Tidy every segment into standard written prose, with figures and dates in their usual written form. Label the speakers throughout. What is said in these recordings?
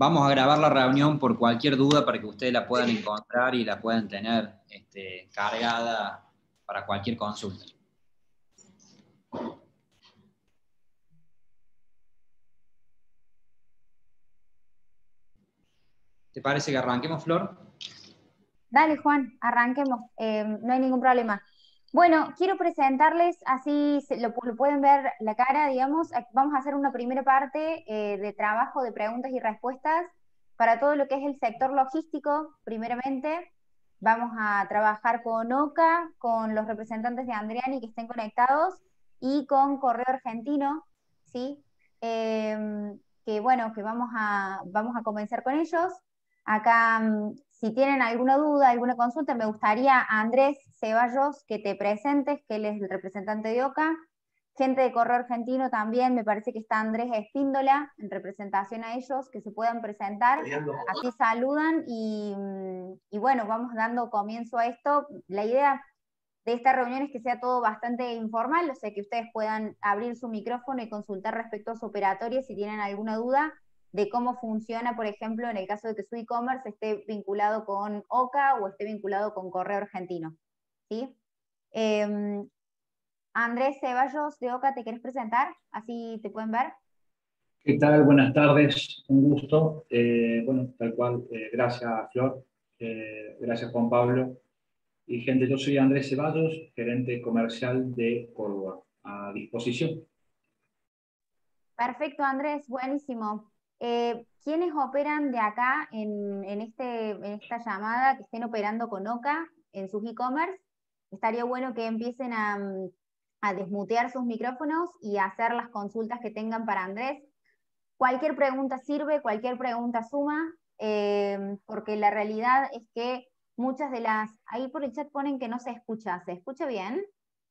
Speaker 1: Vamos a grabar la reunión por cualquier duda para que ustedes la puedan encontrar y la puedan tener cargada para cualquier consulta. ¿Te parece que arranquemos, Flor?
Speaker 2: Dale, Juan, arranquemos, no hay ningún problema. Bueno, quiero presentarles, así lo pueden ver la cara, digamos. Vamos a hacer una primera parte de trabajo de preguntas y respuestas para todo lo que es el sector logístico, primeramente. Vamos a trabajar con OCA, con los representantes de Andriani que estén conectados y con Correo Argentino, ¿sí? Que bueno, que vamos a comenzar con ellos. Acá, si tienen alguna duda, alguna consulta, me gustaría a Andrés Ceballos que te presentes, que él es el representante de OCA. Gente de Correo Argentino también, me parece que está Andrés Espíndola en representación a ellos, que se puedan presentar, así saludan y bueno, vamos dando comienzo a esto. La idea de esta reunión es que sea todo bastante informal, o sea que ustedes puedan abrir su micrófono y consultar respecto a su operatoria si tienen alguna duda de cómo funciona, por ejemplo, en el caso de que su e-commerce esté vinculado con OCA o esté vinculado con Correo Argentino. ¿Sí? Andrés Ceballos de OCA, ¿te querés presentar? Así te pueden ver.
Speaker 3: ¿Qué tal? Buenas tardes, un gusto. Bueno, tal cual, gracias Flor, gracias Juan Pablo. Y gente, yo soy Andrés Ceballos, gerente comercial de Córdoba, a disposición.
Speaker 2: Perfecto, Andrés, buenísimo. ¿Quiénes operan de acá en esta llamada que estén operando con OCA en sus e-commerce? Estaría bueno que empiecen a desmutear sus micrófonos y a hacer las consultas que tengan para Andrés. Cualquier pregunta sirve, cualquier pregunta suma, porque la realidad es que muchas de las... Ahí por el chat ponen que no se escucha. ¿Se escucha bien?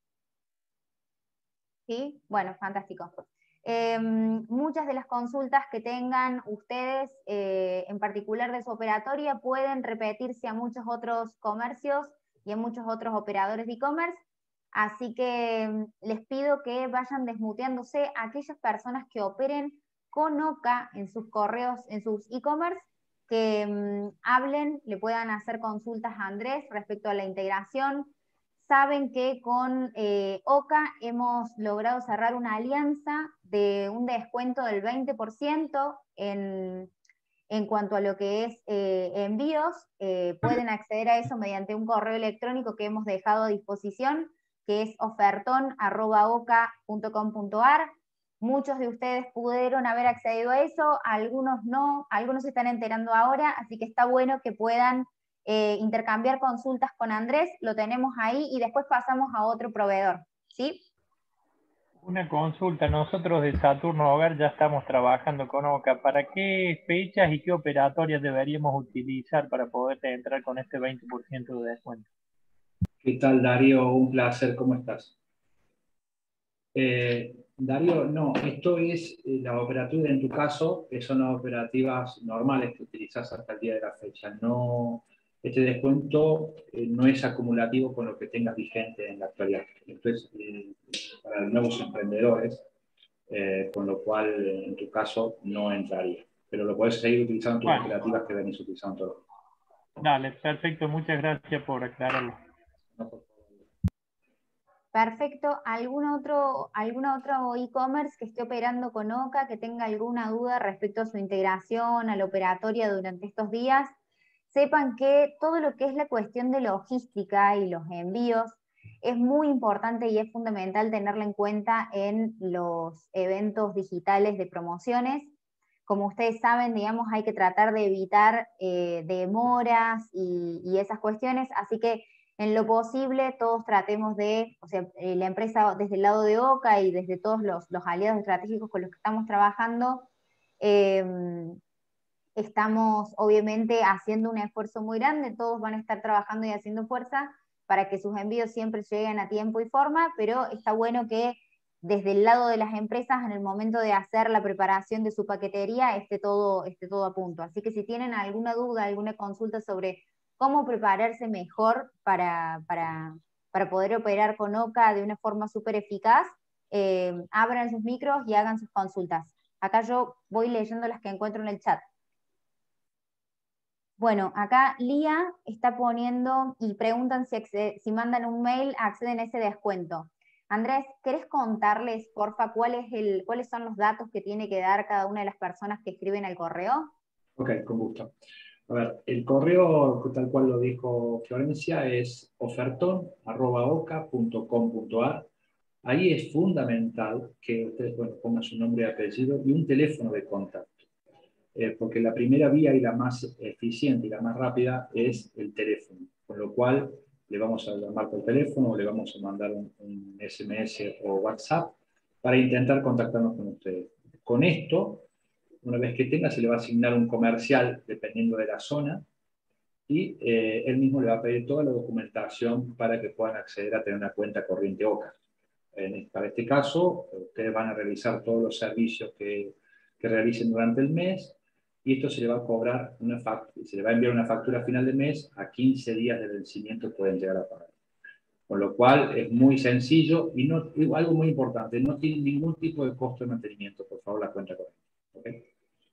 Speaker 2: ¿Sí? Bueno, fantástico. Muchas de las consultas que tengan ustedes, en particular de su operatoria, pueden repetirse a muchos otros comercios y a muchos otros operadores de e-commerce, así que les pido que vayan desmuteándose a aquellas personas que operen con OCA en sus correos, en sus e-commerce, que hablen, le puedan hacer consultas a Andrés respecto a la integración. Saben que con OCA hemos logrado cerrar una alianza de un descuento del 20% en cuanto a lo que es envíos. Pueden acceder a eso mediante un correo electrónico que hemos dejado a disposición, que es oferton@oca.com.ar. Muchos de ustedes pudieron haber accedido a eso, algunos no, algunos se están enterando ahora, así que está bueno que puedan intercambiar consultas con Andrés, lo tenemos ahí y después pasamos a otro proveedor, ¿sí?
Speaker 4: Una consulta, nosotros de Saturno Hogar ya estamos trabajando con OCA. ¿Para qué fechas y qué operatorias deberíamos utilizar para poder entrar con este 20% de descuento?
Speaker 3: ¿Qué tal, Darío? Un placer, ¿cómo estás? Darío, no, esto es la operativa en tu caso, que son las operativas normales que utilizas hasta el día de la fecha. No, este descuento no es acumulativo con lo que tengas vigente en la actualidad. Esto es para nuevos emprendedores, con lo cual en tu caso no entraría. Pero lo puedes seguir utilizando en tus operativas que venís utilizando todo.
Speaker 4: Dale, perfecto, muchas gracias por aclararlo.
Speaker 3: No, por favor.
Speaker 2: Perfecto. ¿Alguna otro e-commerce que esté operando con OCA, que tenga alguna duda respecto a su integración, a la operatoria durante estos días? Sepan que todo lo que es la cuestión de logística y los envíos es muy importante y es fundamental tenerla en cuenta en los eventos digitales de promociones. Como ustedes saben, digamos, hay que tratar de evitar demoras y esas cuestiones, así que en lo posible todos tratemos de, o sea, la empresa desde el lado de OCA y desde todos los aliados estratégicos con los que estamos trabajando, estamos obviamente haciendo un esfuerzo muy grande, todos van a estar trabajando y haciendo fuerza para que sus envíos siempre lleguen a tiempo y forma, pero está bueno que desde el lado de las empresas, en el momento de hacer la preparación de su paquetería, esté todo a punto. Así que si tienen alguna duda, alguna consulta sobre cómo prepararse mejor para poder operar con OCA de una forma súper eficaz, abran sus micros y hagan sus consultas. Acá yo voy leyendo las que encuentro en el chat. Bueno, acá Lía está poniendo y preguntan si mandan un mail, acceden a ese descuento. Andrés, ¿querés contarles, porfa, cuáles son los datos que tiene que dar cada una de las personas que escriben al correo?
Speaker 3: Ok, con gusto. A ver, el correo, tal cual lo dijo Florencia, es oferton@oca.com.ar. Ahí es fundamental que ustedes pongan su nombre y apellido y un teléfono de contacto. Porque la primera vía y la más eficiente y la más rápida es el teléfono, con lo cual le vamos a llamar por teléfono o le vamos a mandar un SMS o WhatsApp para intentar contactarnos con ustedes. Con esto, una vez que tenga, se le va a asignar un comercial dependiendo de la zona y él mismo le va a pedir toda la documentación para que puedan acceder a tener una cuenta corriente OCA. Para este caso, ustedes van a realizar todos los servicios que realicen durante el mes y esto se le va a cobrar se le va a enviar una factura a final de mes, a 15 días de vencimiento pueden llegar a pagar. Con lo cual es muy sencillo y algo muy importante, no tiene ningún tipo de costo de mantenimiento, por favor, la cuenta corriente. ¿Okay?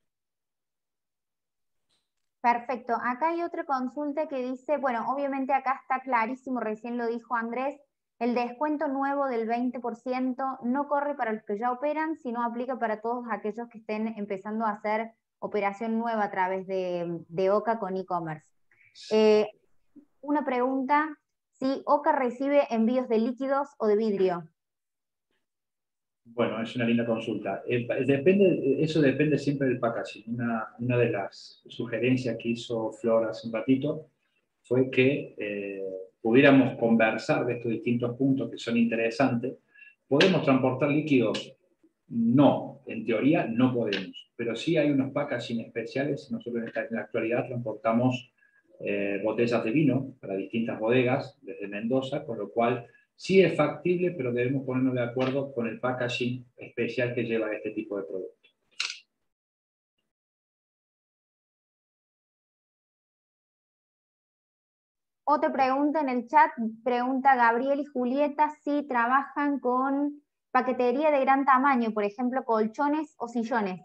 Speaker 2: Perfecto. Acá hay otra consulta que dice, bueno, obviamente acá está clarísimo, recién lo dijo Andrés, el descuento nuevo del 20% no corre para los que ya operan, sino aplica para todos aquellos que estén empezando a hacer operación nueva a través de OCA con e-commerce. Una pregunta, si OCA recibe envíos de líquidos o de vidrio.
Speaker 3: Bueno, es una linda consulta. Eso depende siempre del packaging. Una de las sugerencias que hizo Flor hace un ratito fue que pudiéramos conversar de estos distintos puntos que son interesantes. ¿Podemos transportar líquidos? No, en teoría no podemos, pero sí hay unos packaging especiales. Nosotros en la actualidad transportamos botellas de vino para distintas bodegas desde Mendoza, con lo cual sí es factible, pero debemos ponernos de acuerdo con el packaging especial que lleva este tipo de producto.
Speaker 2: Otra pregunta en el chat, pregunta Gabriel y Julieta si trabajan con paquetería de gran tamaño, por ejemplo, colchones o sillones.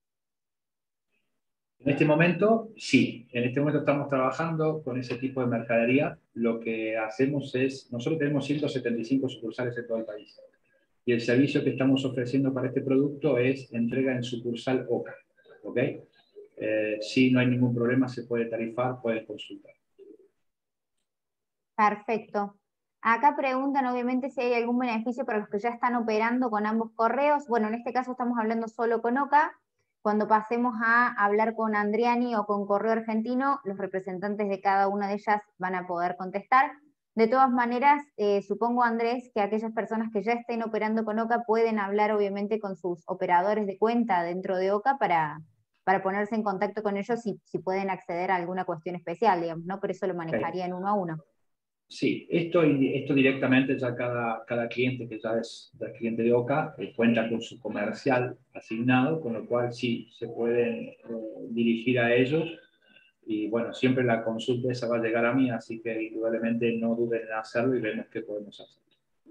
Speaker 3: En este momento, sí. En este momento estamos trabajando con ese tipo de mercadería. Lo que hacemos es, nosotros tenemos 175 sucursales en todo el país. Y el servicio que estamos ofreciendo para este producto es entrega en sucursal OCA. ¿Ok? Si no hay ningún problema, se puede tarifar, pueden consultar.
Speaker 2: Perfecto. Acá preguntan obviamente si hay algún beneficio para los que ya están operando con ambos correos. Bueno, en este caso estamos hablando solo con OCA. Cuando pasemos a hablar con Andriani o con Correo Argentino, los representantes de cada una de ellas van a poder contestar. De todas maneras, supongo, Andrés, que aquellas personas que ya estén operando con OCA pueden hablar obviamente con sus operadores de cuenta dentro de OCA para ponerse en contacto con ellos si pueden acceder a alguna cuestión especial, digamos, ¿no? Por eso lo manejarían uno a uno.
Speaker 3: Sí, esto directamente ya cada cliente que ya es cliente de OCA cuenta con su comercial asignado, con lo cual sí, se pueden dirigir a ellos. Y bueno, siempre la consulta esa va a llegar a mí, así que indudablemente no duden en hacerlo y vemos qué podemos hacer.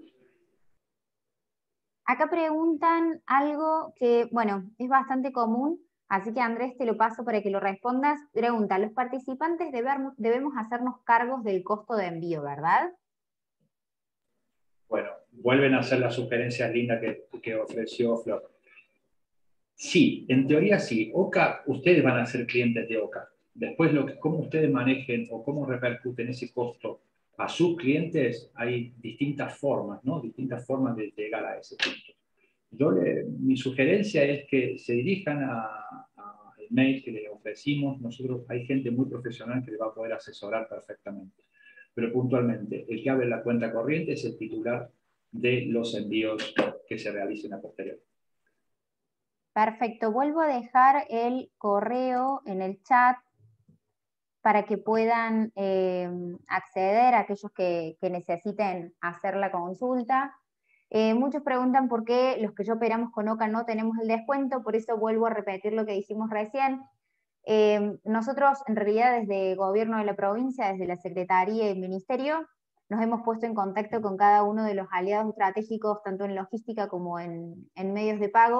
Speaker 2: Acá preguntan algo que, bueno, es bastante común, así que Andrés te lo paso para que lo respondas. Pregunta, los participantes debemos hacernos cargos del costo de envío, ¿verdad?
Speaker 3: Bueno, vuelven a hacer la sugerencia linda que ofreció Flor. Sí, en teoría sí. OCA, ustedes van a ser clientes de OCA. Después, cómo ustedes manejen o cómo repercuten ese costo a sus clientes, hay distintas formas, ¿no? Distintas formas de llegar a ese punto. Mi sugerencia es que se dirijan al mail que le ofrecimos. Nosotros hay gente muy profesional que le va a poder asesorar perfectamente. Pero puntualmente, el que abre la cuenta corriente es el titular de los envíos que se realicen a posteriori.
Speaker 2: Perfecto, vuelvo a dejar el correo en el chat para que puedan acceder a aquellos que necesiten hacer la consulta. Muchos preguntan por qué los que ya operamos con OCA no tenemos el descuento, por eso vuelvo a repetir lo que dijimos recién. Nosotros, en realidad, desde el gobierno de la provincia, desde la Secretaría y el Ministerio, nos hemos puesto en contacto con cada uno de los aliados estratégicos, tanto en logística como en medios de pago,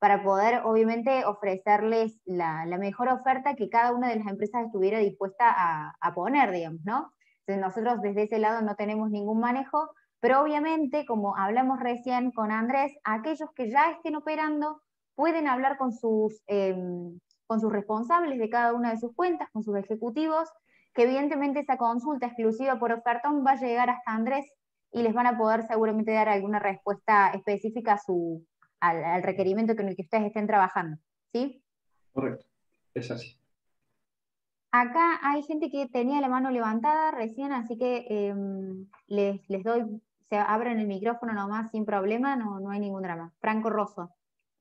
Speaker 2: para poder, obviamente, ofrecerles la mejor oferta que cada una de las empresas estuviera dispuesta a poner, digamos, ¿no? Entonces nosotros desde ese lado no tenemos ningún manejo, pero obviamente, como hablamos recién con Andrés, aquellos que ya estén operando pueden hablar con sus responsables de cada una de sus cuentas, con sus ejecutivos, que evidentemente esa consulta exclusiva por Ofertón va a llegar hasta Andrés y les van a poder seguramente dar alguna respuesta específica al requerimiento con el que ustedes estén trabajando, ¿sí?
Speaker 3: Correcto, es así.
Speaker 2: Acá hay gente que tenía la mano levantada recién, así que les doy, se abren el micrófono nomás sin problema, no hay ningún drama. Franco Rosso.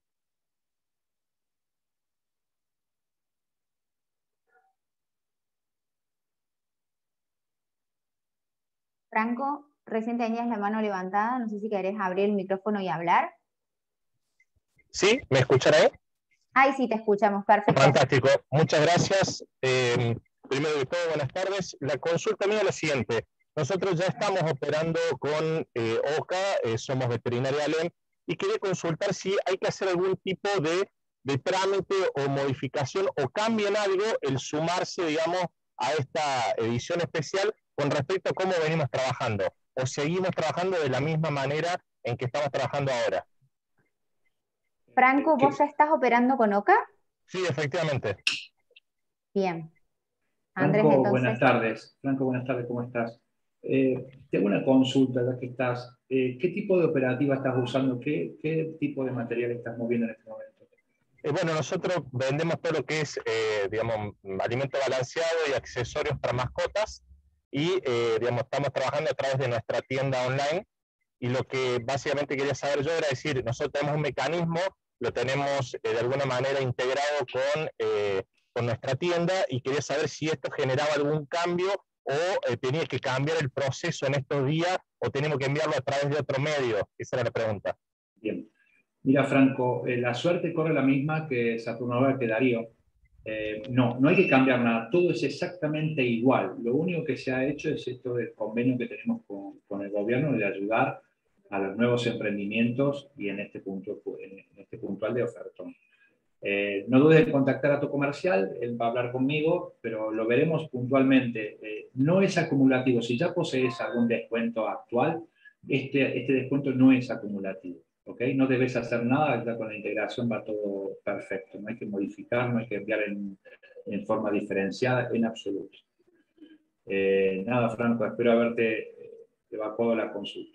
Speaker 2: Franco, recién tenías la mano levantada, no sé si querés abrir el micrófono y hablar.
Speaker 5: ¿Sí? ¿Me escuchan ahí?
Speaker 2: Ay, sí, te escuchamos, perfecto.
Speaker 5: Fantástico, muchas gracias. Primero de todo, buenas tardes. La consulta mía es la siguiente. Nosotros ya estamos operando con OCA, somos Veterinaria Alem, y quería consultar si hay que hacer algún tipo de trámite o modificación o cambio en algo el sumarse, digamos, a esta edición especial con respecto a cómo venimos trabajando, o seguimos trabajando de la misma manera en que estamos trabajando ahora.
Speaker 2: Franco, ¿vos ya estás operando con OCA?
Speaker 5: Sí, efectivamente.
Speaker 2: Bien. Andrés,
Speaker 3: Franco,
Speaker 2: entonces.
Speaker 3: buenas tardes. Franco, buenas tardes, ¿cómo estás? Tengo una consulta, ya que estás. ¿Qué tipo de operativa estás usando? ¿Qué tipo de material estás moviendo en este momento?
Speaker 5: Bueno, nosotros vendemos todo lo que es, digamos, alimento balanceado y accesorios para mascotas y, digamos, estamos trabajando a través de nuestra tienda online y lo que básicamente quería saber yo era decir, nosotros tenemos un mecanismo, lo tenemos de alguna manera integrado con nuestra tienda y quería saber si esto generaba algún cambio o tenía que cambiar el proceso en estos días o tenemos que enviarlo a través de otro medio. Esa era la pregunta.
Speaker 3: Bien. Mira, Franco, la suerte corre la misma que Saturno que Darío. No hay que cambiar nada, todo es exactamente igual. Lo único que se ha hecho es esto del convenio que tenemos con el gobierno de ayudar a los nuevos emprendimientos y en este puntual de Ofertón. No dudes en contactar a tu comercial, él va a hablar conmigo, pero lo veremos puntualmente. No es acumulativo, si ya posees algún descuento actual, este descuento no es acumulativo. ¿Okay? No debes hacer nada, ya con la integración va todo perfecto, no hay que modificar, no hay que enviar en forma diferenciada en absoluto. Nada, Franco, espero haberte evacuado la consulta.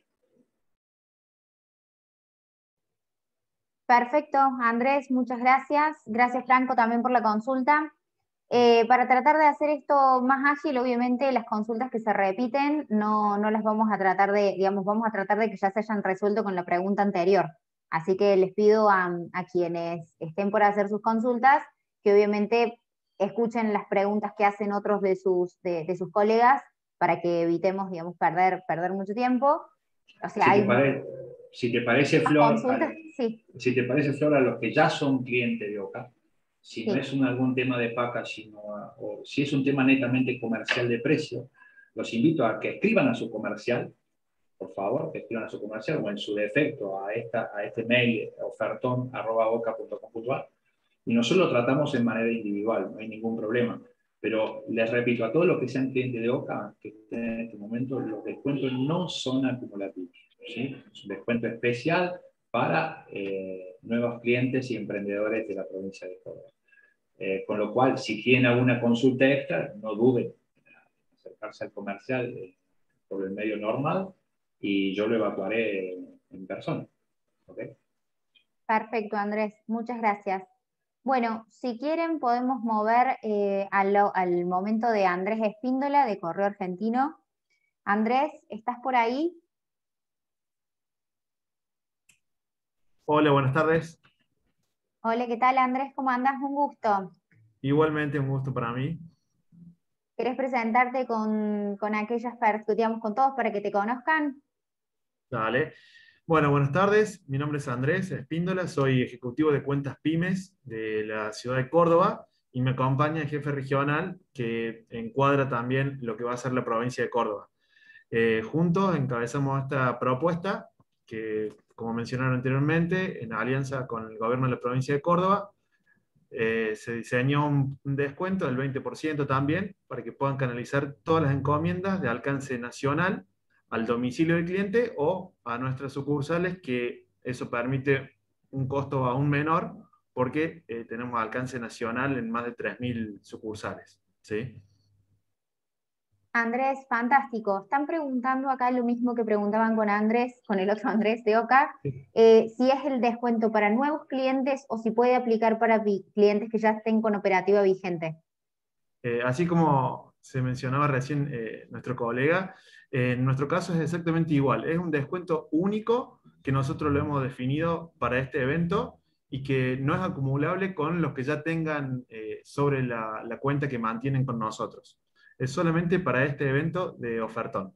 Speaker 2: Perfecto, Andrés, muchas gracias. Gracias, Franco, también por la consulta. Para tratar de hacer esto más ágil, obviamente las consultas que se repiten no las vamos a tratar de, digamos, vamos a tratar de que ya se hayan resuelto con la pregunta anterior. Así que les pido a quienes estén por hacer sus consultas que obviamente escuchen las preguntas que hacen otros de sus colegas para que evitemos, digamos, perder mucho tiempo. O sea,
Speaker 3: si te parece, Flor,
Speaker 2: sí.
Speaker 3: Si te parece, Flor, a los que ya son clientes de OCA, si
Speaker 2: sí.
Speaker 3: no es algún tema de packaging o si es un tema netamente comercial de precio, los invito a que escriban a su comercial, por favor, que escriban a su comercial o en su defecto a este mail oferton@oca.com.ar y nosotros lo tratamos en manera individual, no hay ningún problema. Pero les repito, a todos los que sean clientes de OCA, que estén en este momento, los descuentos no son acumulativos, ¿sí? Es un descuento especial para nuevos clientes y emprendedores de la provincia de Córdoba. Con lo cual, si tienen alguna consulta extra, no duden en acercarse al comercial por el medio normal y yo lo evacuaré en persona. ¿Okay?
Speaker 2: Perfecto, Andrés. Muchas gracias. Bueno, si quieren podemos mover al momento de Andrés Espíndola, de Correo Argentino. Andrés, ¿estás por ahí?
Speaker 6: Hola, buenas tardes.
Speaker 2: Hola, ¿qué tal, Andrés? ¿Cómo andás? Un gusto.
Speaker 6: Igualmente un gusto para mí.
Speaker 2: ¿Querés presentarte con aquellas personas, digamos, con todos para que te conozcan?
Speaker 6: Dale. Bueno, buenas tardes. Mi nombre es Andrés Espíndola, soy ejecutivo de cuentas pymes de la ciudad de Córdoba y me acompaña el jefe regional que encuadra también lo que va a ser la provincia de Córdoba. Juntos encabezamos esta propuesta que como mencionaron anteriormente, en alianza con el gobierno de la provincia de Córdoba, se diseñó un descuento del 20% también, para que puedan canalizar todas las encomiendas de alcance nacional al domicilio del cliente o a nuestras sucursales, que eso permite un costo aún menor, porque tenemos alcance nacional en más de 3.000 sucursales. ¿Sí?
Speaker 2: Andrés, fantástico. Están preguntando acá lo mismo que preguntaban con Andrés, con el otro Andrés de Oca, si es el descuento para nuevos clientes o si puede aplicar para clientes que ya estén con operativa vigente.
Speaker 6: Así como se mencionaba recién nuestro colega, en nuestro caso es exactamente igual. Es un descuento único que nosotros lo hemos definido para este evento y que no es acumulable con los que ya tengan sobre la cuenta que mantienen con nosotros. Es solamente para este evento de ofertón.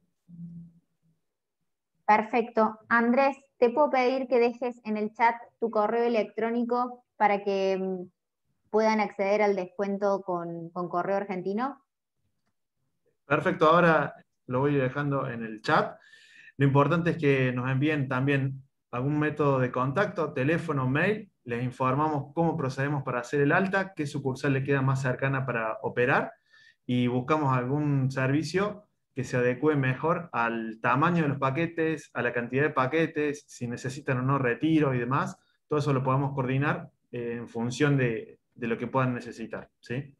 Speaker 2: Perfecto. Andrés, ¿te puedo pedir que dejes en el chat tu correo electrónico para que puedan acceder al descuento con correo argentino?
Speaker 6: Perfecto, ahora lo voy dejando en el chat. Lo importante es que nos envíen también algún método de contacto, teléfono, mail. Les informamos cómo procedemos para hacer el alta, qué sucursal le queda más cercana para operar y buscamos algún servicio que se adecue mejor al tamaño de los paquetes, a la cantidad de paquetes, si necesitan o no retiros y demás. Todo eso lo podemos coordinar en función de lo que puedan necesitar. ¿Sí?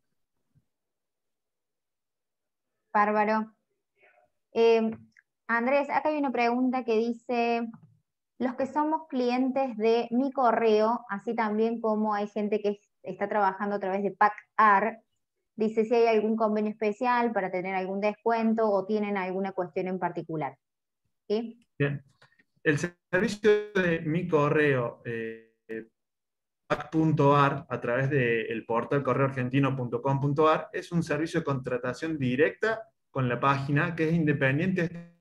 Speaker 2: Bárbaro. Andrés, acá hay una pregunta que dice, los que somos clientes de Mi Correo, así también como hay gente que está trabajando a través de PACAR, dice si hay algún convenio especial para tener algún descuento o tienen alguna cuestión en particular. ¿Sí?
Speaker 6: Bien. El servicio de Mi Correo, PAC.ar, a través del portal correoargentino.com.ar, es un servicio de contratación directa con la página, que es independiente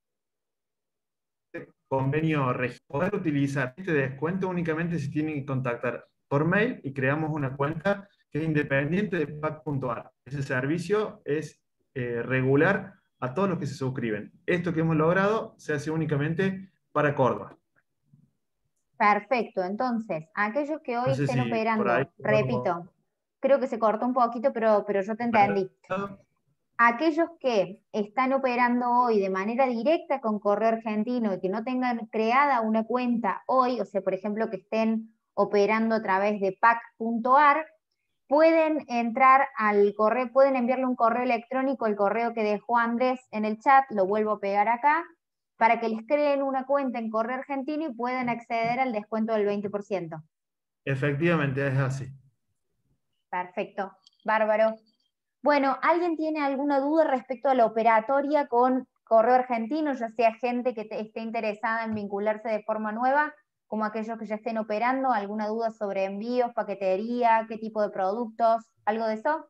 Speaker 6: de convenio regional. Poder utilizar este descuento únicamente si tienen que contactar por mail y creamos una cuenta que es independiente de PAC.ar. Ese servicio es regular a todos los que se suscriben. Esto que hemos logrado se hace únicamente para Córdoba.
Speaker 2: Perfecto, entonces, aquellos que hoy
Speaker 6: No sé
Speaker 2: estén
Speaker 6: si por ahí...
Speaker 2: operando, repito, creo que se cortó un poquito, pero yo te entendí. Aquellos que están operando hoy de manera directa con Correo Argentino y que no tengan creada una cuenta hoy, o sea, por ejemplo, que estén operando a través de PAC.ar, pueden entrar al correo, pueden enviarle un correo electrónico, el correo que dejó Andrés en el chat, lo vuelvo a pegar acá, para que les creen una cuenta en Correo Argentino y puedan acceder al descuento del 20%.
Speaker 6: Efectivamente, es así.
Speaker 2: Perfecto, bárbaro. Bueno, ¿alguien tiene alguna duda respecto a la operatoria con Correo Argentino, ya sea gente que esté interesada en vincularse de forma nueva, como aquellos que ya estén operando? ¿Alguna duda sobre envíos, paquetería, qué tipo de productos, algo de eso?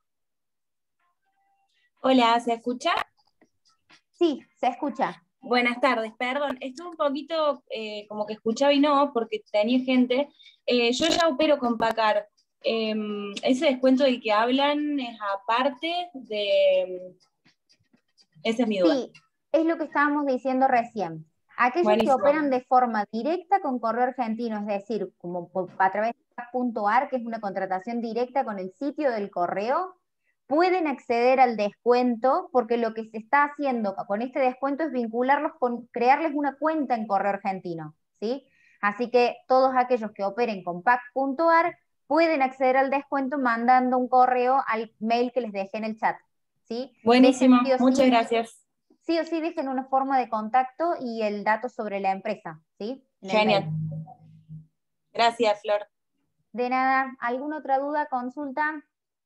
Speaker 7: Hola, ¿se escucha?
Speaker 2: Sí, se escucha.
Speaker 7: Buenas tardes, perdón, estuve un poquito como que escuchaba y no, porque tenía gente. Yo ya opero con PACAR. Ese descuento del que hablan es aparte de... Esa es mi duda.
Speaker 2: Sí, es lo que estábamos diciendo recién. Aquellos
Speaker 7: Buenísimo.
Speaker 2: que operan de forma directa con Correo Argentino, es decir, como a través de PAC.ar, que es una contratación directa con el sitio del correo, pueden acceder al descuento, porque lo que se está haciendo con este descuento es vincularlos con, crearles una cuenta en Correo Argentino, ¿sí? Así que todos aquellos que operen con PAC.ar pueden acceder al descuento mandando un correo al mail que les dejé en el chat, ¿sí?
Speaker 7: Buenísimo,
Speaker 2: Dejen,
Speaker 7: muchas gracias.
Speaker 2: Sí o sí dejen una forma de contacto y el dato sobre la empresa, ¿sí?
Speaker 7: Genial. Gracias, Flor.
Speaker 2: De nada. ¿Alguna otra duda, consulta?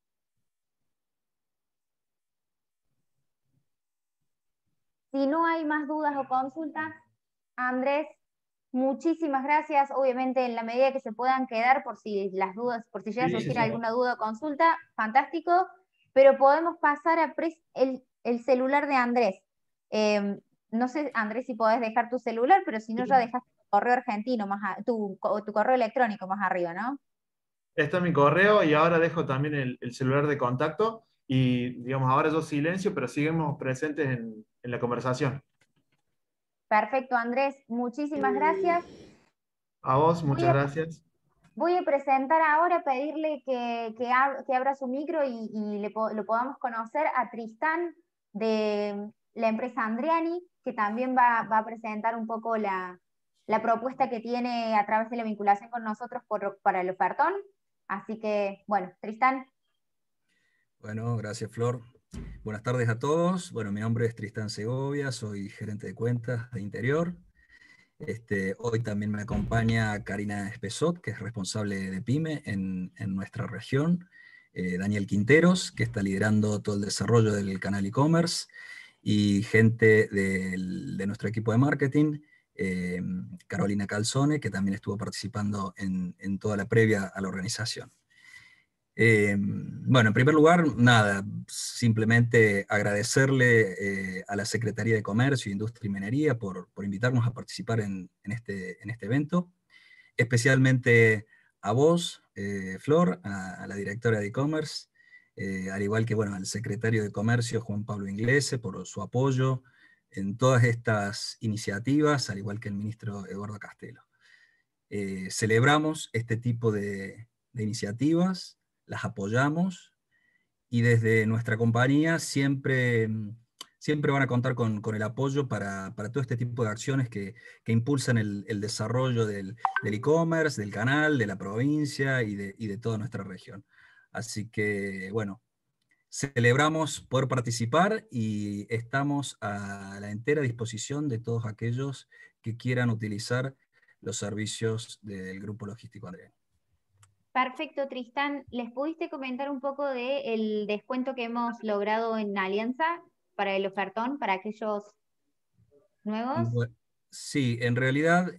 Speaker 2: Si no hay más dudas o consultas, Andrés, muchísimas gracias. Obviamente, en la medida que se puedan quedar, por si las dudas, por si llega a surgir alguna duda o consulta, fantástico. Pero podemos pasar a el celular de Andrés. No sé, Andrés, si podés dejar tu celular, pero si no, ya dejas tu correo argentino, tu correo electrónico más arriba, ¿no?
Speaker 6: Está en mi correo y ahora dejo también el celular de contacto y, digamos, ahora yo silencio, pero seguimos presentes en la conversación.
Speaker 2: Perfecto, Andrés. Muchísimas gracias.
Speaker 6: A vos, muchas gracias.
Speaker 2: Voy a presentar ahora, pedirle que abra su micro y lo podamos conocer a Tristán de la empresa Andriani, que también va a presentar un poco la propuesta que tiene a través de la vinculación con nosotros para el ofertón. Así que, bueno, Tristán.
Speaker 8: Bueno, gracias Flor. Buenas tardes a todos. Bueno, mi nombre es Tristán Segovia, soy gerente de cuentas de Interior. Hoy también me acompaña Karina Espesot, que es responsable de PYME en nuestra región, Daniel Quinteros, que está liderando todo el desarrollo del canal e-commerce, y gente de nuestro equipo de marketing, Carolina Calzone, que también estuvo participando en toda la previa a la organización. Bueno, en primer lugar, nada, simplemente agradecerle a la Secretaría de Comercio, Industria y Minería por invitarnos a participar en este evento, especialmente a vos, Flor, a la directora de e-commerce, al igual que bueno, al secretario de Comercio, Juan Pablo Inglese, por su apoyo en todas estas iniciativas, al igual que el ministro Eduardo Castelo. Celebramos este tipo de iniciativas, las apoyamos, y desde nuestra compañía siempre van a contar con el apoyo para todo este tipo de acciones que impulsan el desarrollo del e-commerce, del canal, de la provincia y de toda nuestra región. Así que, bueno, celebramos poder participar y estamos a la entera disposición de todos aquellos que quieran utilizar los servicios del Grupo Logístico Andriani.
Speaker 2: Perfecto, Tristán. ¿Les pudiste comentar un poco del descuento que hemos logrado en Alianza para el ofertón, para aquellos nuevos?
Speaker 8: Bueno, sí, en realidad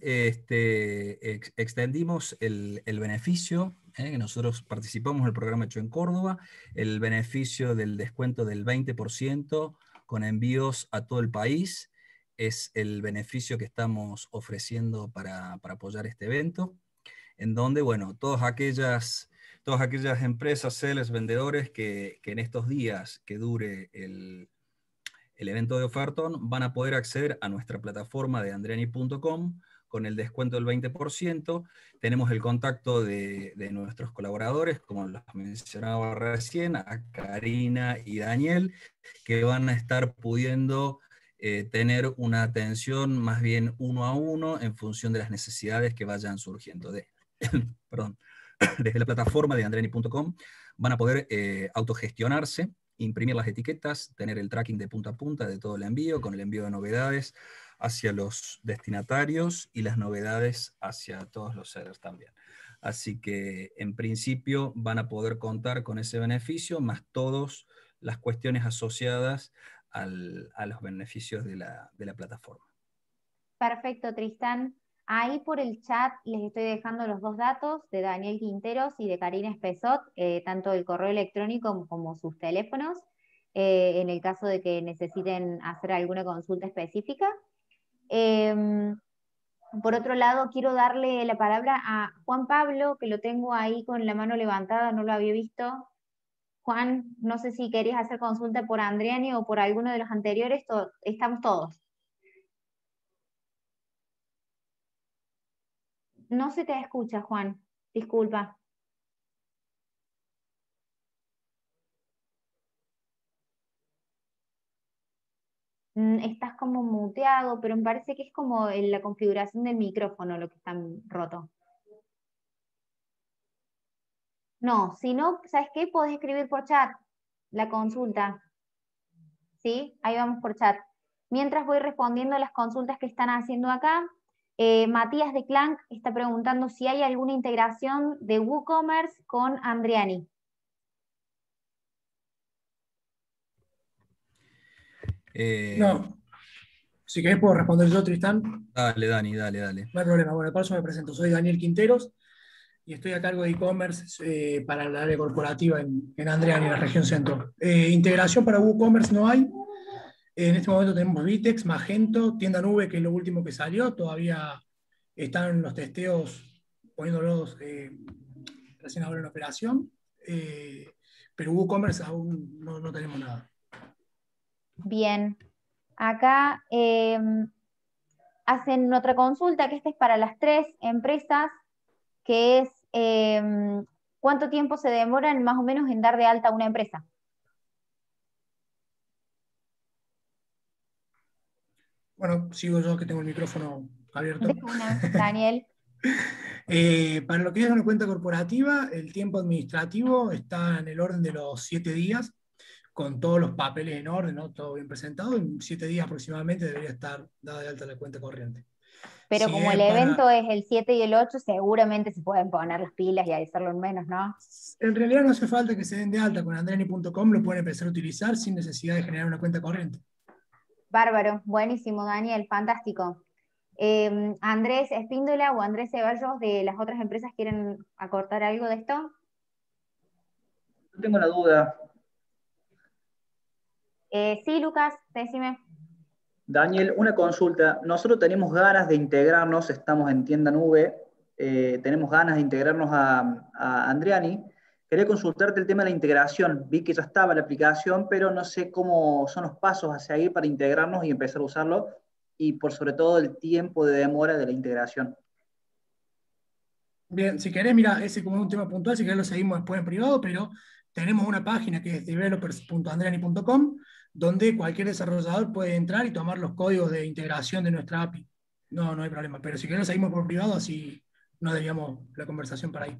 Speaker 8: extendimos el beneficio, que nosotros participamos en el programa hecho en Córdoba, el beneficio del descuento del 20% con envíos a todo el país, es el beneficio que estamos ofreciendo para apoyar este evento, en donde, bueno, todas aquellas empresas, sellers, vendedores que en estos días que dure el evento de ofertón van a poder acceder a nuestra plataforma de andriani.com con el descuento del 20%. Tenemos el contacto de nuestros colaboradores, como los mencionaba recién, a Karina y Daniel, que van a estar pudiendo tener una atención más bien uno a uno en función de las necesidades que vayan surgiendo. Perdón, desde la plataforma de andriani.com van a poder autogestionarse, imprimir las etiquetas, tener el tracking de punta a punta de todo el envío, con el envío de novedades hacia los destinatarios y las novedades hacia todos los sellers también. Así que en principio van a poder contar con ese beneficio, más todas las cuestiones asociadas a los beneficios de la plataforma.
Speaker 2: Perfecto, Tristán. Ahí por el chat les estoy dejando los dos datos de Daniel Quinteros y de Karina Espesot, tanto el correo electrónico como sus teléfonos, en el caso de que necesiten hacer alguna consulta específica. Por otro lado, quiero darle la palabra a Juan Pablo, que lo tengo ahí con la mano levantada, no lo había visto. Juan, no sé si querías hacer consulta por Andriani o por alguno de los anteriores, estamos todos. No se te escucha, Juan. Disculpa. Estás como muteado, pero me parece que es como en la configuración del micrófono lo que está roto. No, si no, ¿sabes qué? Podés escribir por chat la consulta. ¿Sí? Ahí vamos por chat. Mientras voy respondiendo las consultas que están haciendo acá, Matías de Clank está preguntando si hay alguna integración de WooCommerce con Andriani.
Speaker 9: No, si querés puedo responder yo, Tristán.
Speaker 8: Dale, Dani, dale.
Speaker 9: No hay problema. Bueno, de paso me presento. Soy Daniel Quinteros y estoy a cargo de e-commerce para el área corporativa en Andriani, en la región centro. Integración para WooCommerce no hay. En este momento tenemos Vitex, Magento, Tienda Nube, que es lo último que salió. Todavía están los testeos poniéndolos recién ahora en operación. Pero WooCommerce aún no tenemos nada.
Speaker 2: Bien. Acá hacen otra consulta, que esta es para las 3 empresas, que es ¿cuánto tiempo se demoran más o menos en dar de alta una empresa?
Speaker 9: Bueno, sigo yo que tengo el micrófono abierto.
Speaker 2: De una, Daniel.
Speaker 9: Para lo que es una cuenta corporativa, el tiempo administrativo está en el orden de los 7 días, con todos los papeles en orden, ¿no? Todo bien presentado. En 7 días aproximadamente debería estar dada de alta la cuenta corriente.
Speaker 2: Pero
Speaker 9: Si
Speaker 2: como
Speaker 9: es
Speaker 2: el evento es el 7 y el 8, seguramente se pueden poner las pilas y hacerlo en menos, ¿no?
Speaker 9: En realidad no hace falta que se den de alta. Con andreani.com lo pueden empezar a utilizar sin necesidad de generar una cuenta corriente.
Speaker 2: Bárbaro, buenísimo, Daniel, fantástico. Andrés Espíndola o Andrés Ceballos de las otras empresas, ¿quieren acortar algo de esto?
Speaker 10: No tengo la duda.
Speaker 2: Sí, Lucas, decime.
Speaker 10: Daniel, una consulta. Nosotros tenemos ganas de integrarnos, estamos en Tienda Nube, tenemos ganas de integrarnos a Andreani. Quería consultarte el tema de la integración. Vi que ya estaba la aplicación, pero no sé cómo son los pasos a seguir para integrarnos y empezar a usarlo, y por sobre todo el tiempo de demora de la integración.
Speaker 9: Bien, si querés, mira, ese como es un tema puntual, si querés lo seguimos después en privado, pero tenemos una página que es developers.andreani.com, donde cualquier desarrollador puede entrar y tomar los códigos de integración de nuestra API. No, no hay problema, pero si querés lo seguimos por privado, así no desviamos la conversación para ahí.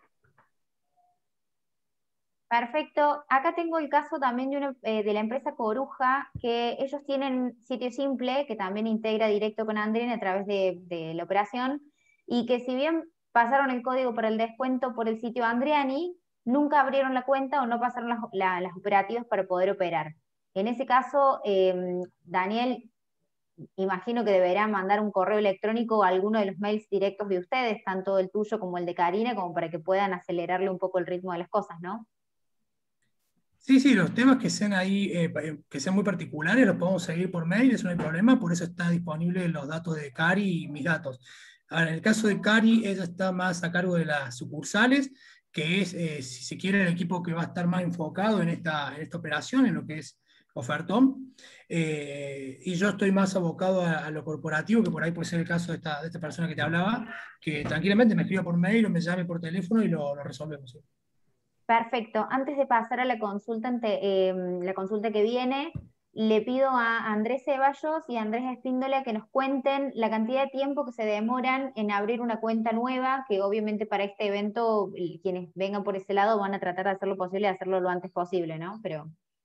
Speaker 2: Perfecto. Acá tengo el caso también de la empresa Coruja, que ellos tienen sitio simple, que también integra directo con Andreani a través de la operación, y que si bien pasaron el código para el descuento por el sitio Andreani, nunca abrieron la cuenta o no pasaron las operativas para poder operar. En ese caso, Daniel, imagino que deberá mandar un correo electrónico a alguno de los mails directos de ustedes, tanto el tuyo como el de Karina, como para que puedan acelerarle un poco el ritmo de las cosas, ¿no?
Speaker 9: Sí, sí, los temas que sean ahí, que sean muy particulares, los podemos seguir por mail, eso no hay problema, por eso está disponible los datos de Cari y mis datos. Ahora, en el caso de Cari, ella está más a cargo de las sucursales, que es, si se quiere, el equipo que va a estar más enfocado en esta operación, en lo que es ofertón. Y yo estoy más abocado a lo corporativo, que por ahí puede ser el caso de esta persona que te hablaba, que tranquilamente me escriba por mail o me llame por teléfono y lo resolvemos. ¿Sí?
Speaker 2: Perfecto. Antes de pasar a la consulta, la consulta que viene, le pido a Andrés Ceballos y a Andrés Espíndola que nos cuenten la cantidad de tiempo que se demoran en abrir una cuenta nueva, que obviamente para este evento quienes vengan por ese lado van a tratar de hacer lo posible, de hacerlo lo antes posible, ¿no? Pero...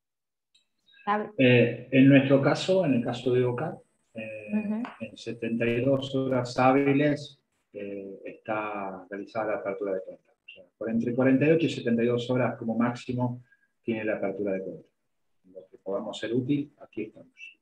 Speaker 3: En nuestro caso, en el caso de OCA, en 72 horas hábiles está realizada la apertura de cuenta. O sea, entre 48 y 72 horas como máximo tiene la apertura de cuenta. Lo que podamos ser útil, aquí estamos.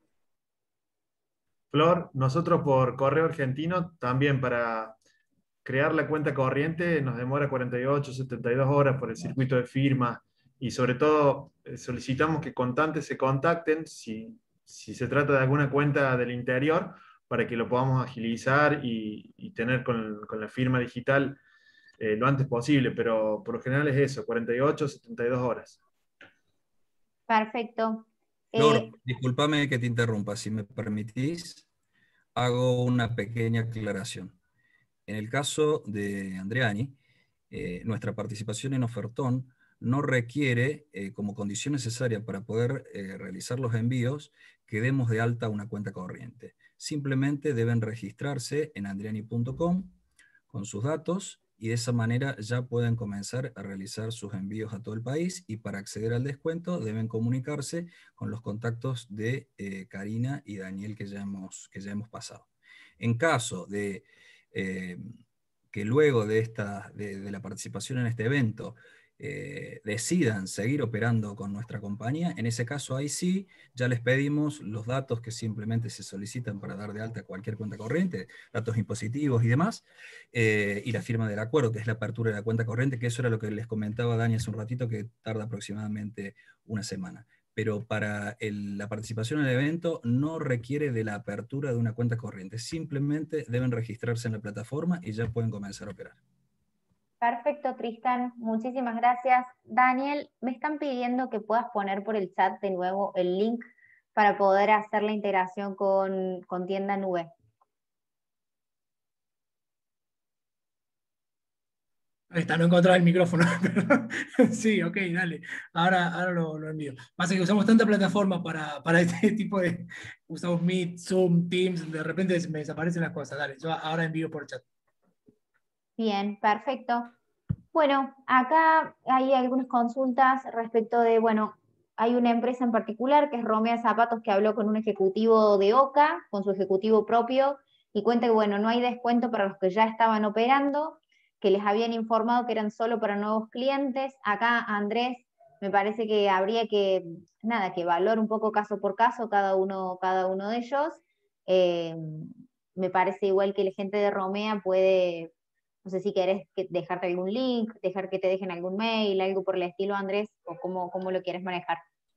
Speaker 6: Flor, nosotros por correo argentino también para crear la cuenta corriente nos demora 48, 72 horas por el circuito de firma, y sobre todo solicitamos que contantes se contacten si se trata de alguna cuenta del interior, para que lo podamos agilizar y tener con la firma digital lo antes posible, pero por lo general es eso, 48, 72 horas.
Speaker 2: Perfecto.
Speaker 8: Flor, discúlpame que te interrumpa, si me permitís, hago una pequeña aclaración. En el caso de Andreani, nuestra participación en Ofertón no requiere, como condición necesaria para poder realizar los envíos, que demos de alta una cuenta corriente. Simplemente deben registrarse en andreani.com con sus datos, y de esa manera ya pueden comenzar a realizar sus envíos a todo el país, y para acceder al descuento deben comunicarse con los contactos de Karina y Daniel que ya hemos pasado. En caso de que luego de la participación en este evento decidan seguir operando con nuestra compañía, en ese caso ahí sí, ya les pedimos los datos que simplemente se solicitan para dar de alta cualquier cuenta corriente, datos impositivos y demás, y la firma del acuerdo, que es la apertura de la cuenta corriente, que eso era lo que les comentaba Dani hace un ratito, que tarda aproximadamente una semana. Pero para la participación en el evento no requiere de la apertura de una cuenta corriente, simplemente deben registrarse en la plataforma y ya pueden comenzar a operar.
Speaker 2: Perfecto, Tristán, muchísimas gracias. Daniel, me están pidiendo que puedas poner por el chat de nuevo el link para poder hacer la integración con Tienda Nube.
Speaker 9: Ahí está, no encontraba el micrófono. Sí, ok, dale. Ahora lo envío. Pasa que usamos tanta plataforma para este tipo de... Usamos Meet, Zoom, Teams, de repente me desaparecen las cosas. Dale, yo ahora envío por chat.
Speaker 2: Bien, perfecto. Bueno, acá hay algunas consultas respecto de, bueno, hay una empresa en particular que es Romea Zapatos que habló con un ejecutivo de OCA, con su ejecutivo propio, y cuenta que, bueno, no hay descuento para los que ya estaban operando, que les habían informado que eran solo para nuevos clientes. Acá, Andrés, me parece que habría que, nada, que evaluar un poco caso por caso cada uno de ellos. Me parece igual que la gente de Romea puede, no sé si querés dejarte algún link, dejar que te dejen algún mail, algo por el estilo, Andrés, o cómo lo quieres manejar.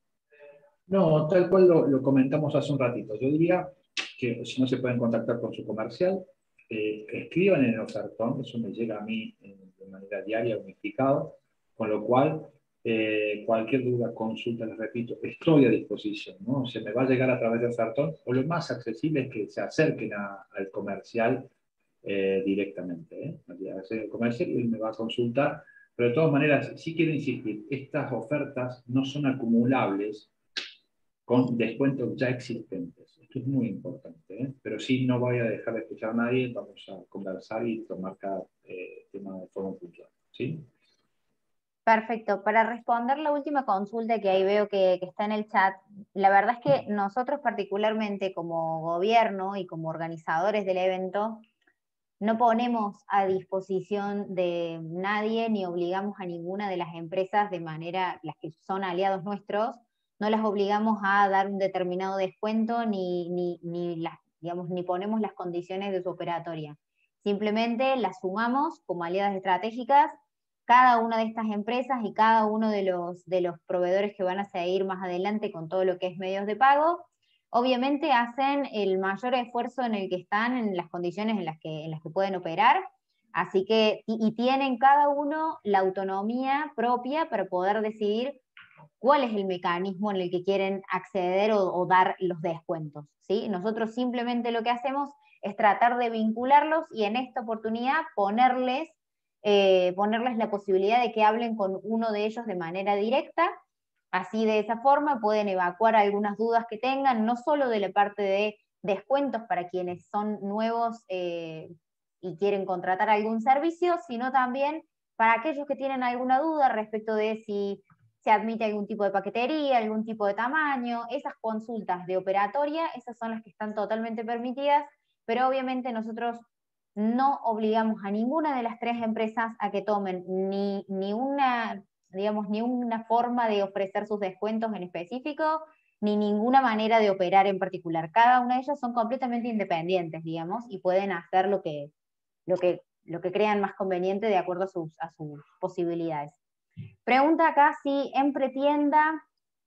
Speaker 3: No, tal cual lo comentamos hace un ratito. Yo diría que si no se pueden contactar con su comercial, escriban en el ofertón, eso me llega a mí de manera diaria, unificado, con lo cual cualquier duda, consulta, les repito, estoy a disposición, ¿no? Se me va a llegar a través del ofertón, o lo más accesible es que se acerquen al comercial directamente, al comercial y él me va a consultar, pero de todas maneras, sí quiero insistir, estas ofertas no son acumulables con descuentos ya existentes. Esto es muy importante, ¿eh? Pero sí, no voy a dejar de escuchar a nadie, vamos a conversar y tomar cada tema de forma puntual, ¿sí?
Speaker 2: Perfecto. Para responder la última consulta que ahí veo que está en el chat, la verdad es que nosotros particularmente como gobierno y como organizadores del evento, no ponemos a disposición de nadie ni obligamos a ninguna de las empresas de manera, las que son aliados nuestros, no las obligamos a dar un determinado descuento ni ponemos las condiciones de su operatoria. Simplemente las sumamos como aliadas estratégicas. Cada una de estas empresas y cada uno de los proveedores que van a seguir más adelante con todo lo que es medios de pago, obviamente hacen el mayor esfuerzo en el que están, en las condiciones en las que pueden operar, así que, y tienen cada uno la autonomía propia para poder decidir cuál es el mecanismo en el que quieren acceder o dar los descuentos, ¿sí? Nosotros simplemente lo que hacemos es tratar de vincularlos y en esta oportunidad ponerles la posibilidad de que hablen con uno de ellos de manera directa. Así de esa forma pueden evacuar algunas dudas que tengan, no solo de la parte de descuentos para quienes son nuevos y quieren contratar algún servicio, sino también para aquellos que tienen alguna duda respecto de si se admite algún tipo de paquetería, algún tipo de tamaño. Esas consultas de operatoria, esas son las que están totalmente permitidas, pero obviamente nosotros no obligamos a ninguna de las tres empresas a que tomen ni una forma de ofrecer sus descuentos en específico, ni ninguna manera de operar en particular. Cada una de ellas son completamente independientes, digamos, y pueden hacer lo que crean más conveniente de acuerdo a sus posibilidades. Pregunta acá si Empretienda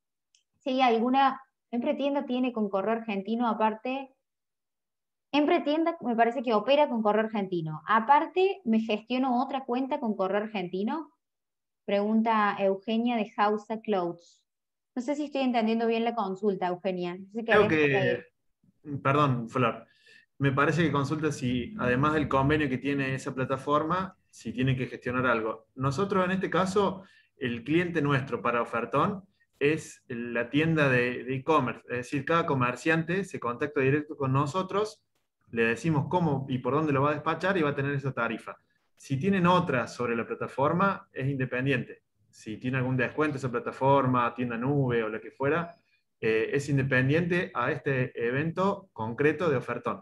Speaker 2: tiene con correo argentino aparte. Empretienda me parece que opera con correo argentino. Aparte, ¿me gestiono otra cuenta con correo argentino? Pregunta Eugenia de Hausa Clothes. No sé si estoy entendiendo bien la consulta, Eugenia. No sé si
Speaker 6: Creo que, perdón, Flor, me parece que consulta si, además del convenio que tiene esa plataforma, si tiene que gestionar algo. Nosotros, en este caso, el cliente nuestro para Ofertón es la tienda de e-commerce. Es decir, cada comerciante se contacta directo con nosotros, le decimos cómo y por dónde lo va a despachar y va a tener esa tarifa. Si tienen otras sobre la plataforma, es independiente. Si tiene algún descuento esa plataforma, tienda nube o lo que fuera, es independiente a este evento concreto de Ofertón.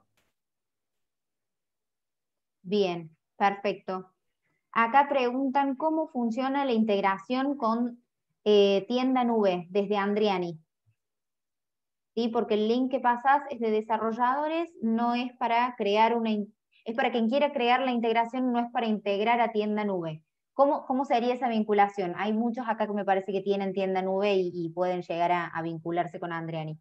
Speaker 2: Bien, perfecto. Acá preguntan cómo funciona la integración con tienda nube desde Andriani. ¿Sí? Porque el link que pasas es de desarrolladores, no es para crear es para quien quiera crear la integración, no es para integrar a tienda nube. ¿Cómo sería esa vinculación? Hay muchos acá que me parece que tienen tienda nube y pueden llegar a vincularse con Andriani.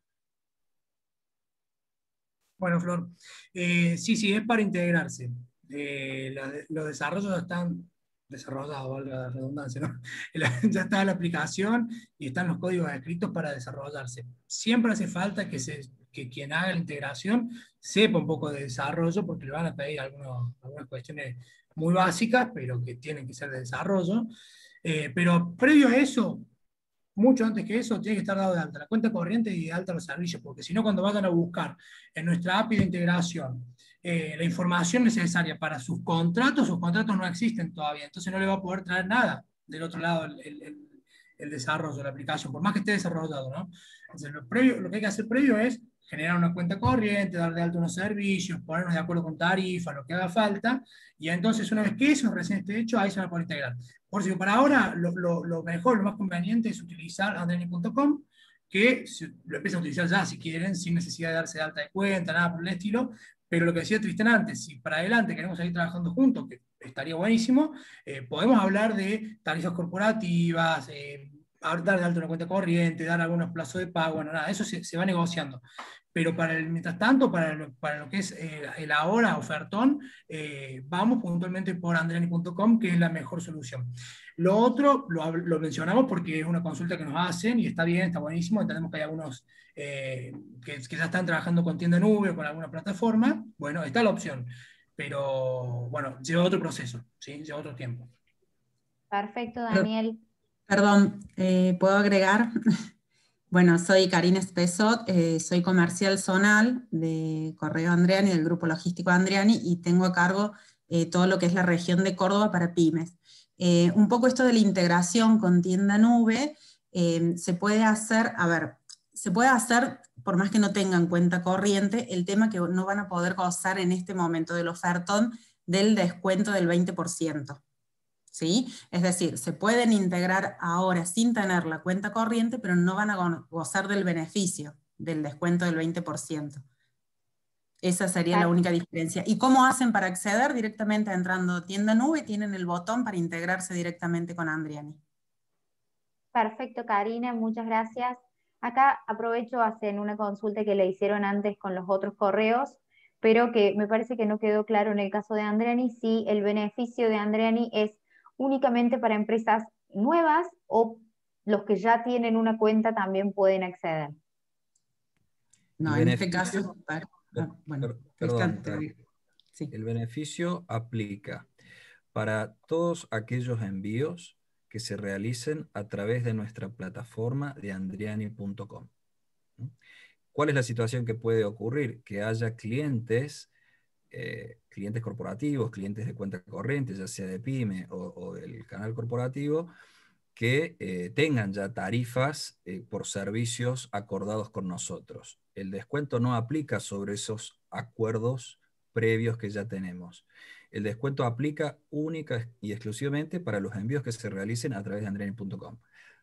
Speaker 9: Bueno, Flor, sí, es para integrarse. Los desarrollos están desarrollados, valga la redundancia, ¿no? Ya está la aplicación y están los códigos escritos para desarrollarse. Siempre hace falta que quien haga la integración sepa un poco de desarrollo porque le van a pedir algunas cuestiones muy básicas, pero que tienen que ser de desarrollo. Pero previo a eso, mucho antes que eso, tiene que estar dado de alta la cuenta corriente y de alta los servicios, porque si no, cuando vayan a buscar en nuestra API de integración la información necesaria para sus contratos no existen todavía, entonces no le va a poder traer nada del otro lado el desarrollo de la aplicación, por más que esté desarrollado, ¿no? Entonces, lo que hay que hacer previo es generar una cuenta corriente, dar de alta unos servicios, ponernos de acuerdo con tarifas, lo que haga falta, y entonces una vez que eso recién esté hecho, ahí se va a poder integrar. Por si para ahora lo mejor, lo más conveniente es utilizar andriani.com, que lo empiezan a utilizar ya si quieren, sin necesidad de darse de alta de cuenta, nada por el estilo, pero lo que decía Tristan antes, si para adelante queremos seguir trabajando juntos, que estaría buenísimo, podemos hablar de tarifas corporativas, dar de alta una cuenta corriente, dar algunos plazos de pago, bueno, nada, eso se va negociando. Pero mientras tanto, para lo que es el ahora ofertón, vamos puntualmente por andriani.com, que es la mejor solución. Lo otro, lo mencionamos porque es una consulta que nos hacen y está bien, está buenísimo. Entendemos que hay algunos que ya están trabajando con tienda nube o con alguna plataforma. Bueno, está la opción. Pero bueno, lleva otro proceso, ¿sí? Lleva otro tiempo.
Speaker 2: Perfecto, Daniel.
Speaker 11: Perdón, ¿puedo agregar? Bueno, soy Karina Espesot, soy comercial zonal de Correo Andriani, del grupo logístico Andriani, y tengo a cargo todo lo que es la región de Córdoba para pymes. Un poco esto de la integración con tienda nube, se puede hacer, por más que no tengan cuenta corriente, el tema que no van a poder gozar en este momento del ofertón del descuento del 20%. ¿Sí? Es decir, se pueden integrar ahora sin tener la cuenta corriente, pero no van a gozar del beneficio del descuento del 20%. Esa sería la única diferencia. ¿Y cómo hacen para acceder? Directamente entrando a tienda nube, tienen el botón para integrarse directamente con Andriani.
Speaker 2: Perfecto, Karina, muchas gracias. Acá aprovecho, hacen una consulta que le hicieron antes con los otros correos, pero que me parece que no quedó claro en el caso de Andriani, si el beneficio de Andriani es únicamente para empresas nuevas o los que ya tienen una cuenta también pueden acceder.
Speaker 11: No, en este caso,
Speaker 8: el beneficio aplica para todos aquellos envíos que se realicen a través de nuestra plataforma de andriani.com. ¿Cuál es la situación que puede ocurrir? Que haya clientes corporativos, clientes de cuenta corriente, ya sea de pyme o del canal corporativo, que tengan ya tarifas por servicios acordados con nosotros. El descuento no aplica sobre esos acuerdos previos que ya tenemos. El descuento aplica única y exclusivamente para los envíos que se realicen a través de andriani.com.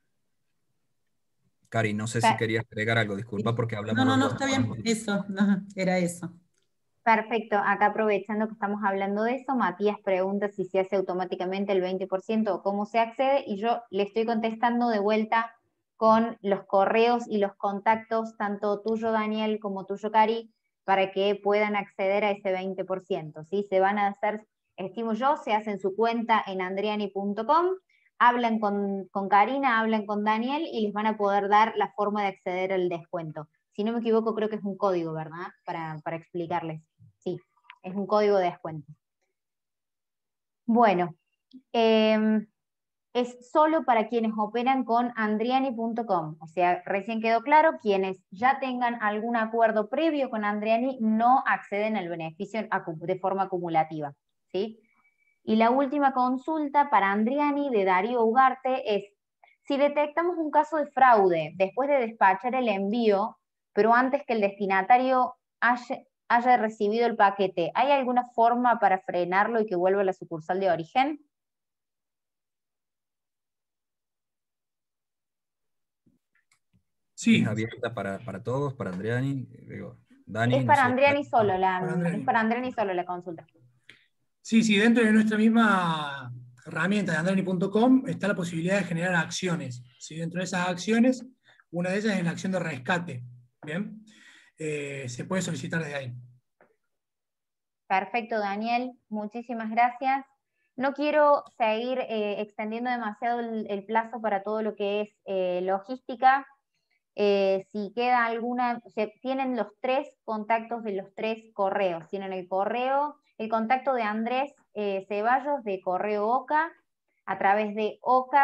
Speaker 8: Cari, no sé si querías agregar algo, disculpa porque hablamos...
Speaker 11: No, está bien, eso, era eso.
Speaker 2: Perfecto, acá aprovechando que estamos hablando de eso, Matías pregunta si se hace automáticamente el 20% o cómo se accede, y yo le estoy contestando de vuelta con los correos y los contactos, tanto tuyo, Daniel, como tuyo, Cari, para que puedan acceder a ese 20%, ¿sí? Se van a hacer, estimo yo, se hacen su cuenta en andriani.com, hablan con Karina, hablan con Daniel y les van a poder dar la forma de acceder al descuento. Si no me equivoco, creo que es un código, ¿verdad? Para explicarles. Sí, es un código de descuento. Bueno, es solo para quienes operan con andriani.com. O sea, recién quedó claro, quienes ya tengan algún acuerdo previo con Andriani no acceden al beneficio de forma acumulativa, ¿sí? Y la última consulta para Andriani de Darío Ugarte es, si detectamos un caso de fraude después de despachar el envío, pero antes que el destinatario haya recibido el paquete, ¿hay alguna forma para frenarlo y que vuelva a la sucursal de origen?
Speaker 8: Sí. ¿Es abierta para todos, para Andriani? Dani,
Speaker 2: es para Andriani solo, es para Andriani solo la consulta.
Speaker 9: Sí, dentro de nuestra misma herramienta de andriani.com está la posibilidad de generar acciones. ¿Sí? Dentro de esas acciones, una de ellas es la acción de rescate. ¿Bien? Se puede solicitar desde ahí.
Speaker 2: Perfecto, Daniel. Muchísimas gracias. No quiero seguir extendiendo demasiado el plazo para todo lo que es logística. Si queda alguna, tienen los 3 contactos de los 3 correos. Tienen el contacto de Andrés Ceballos de Correo Oca, a través de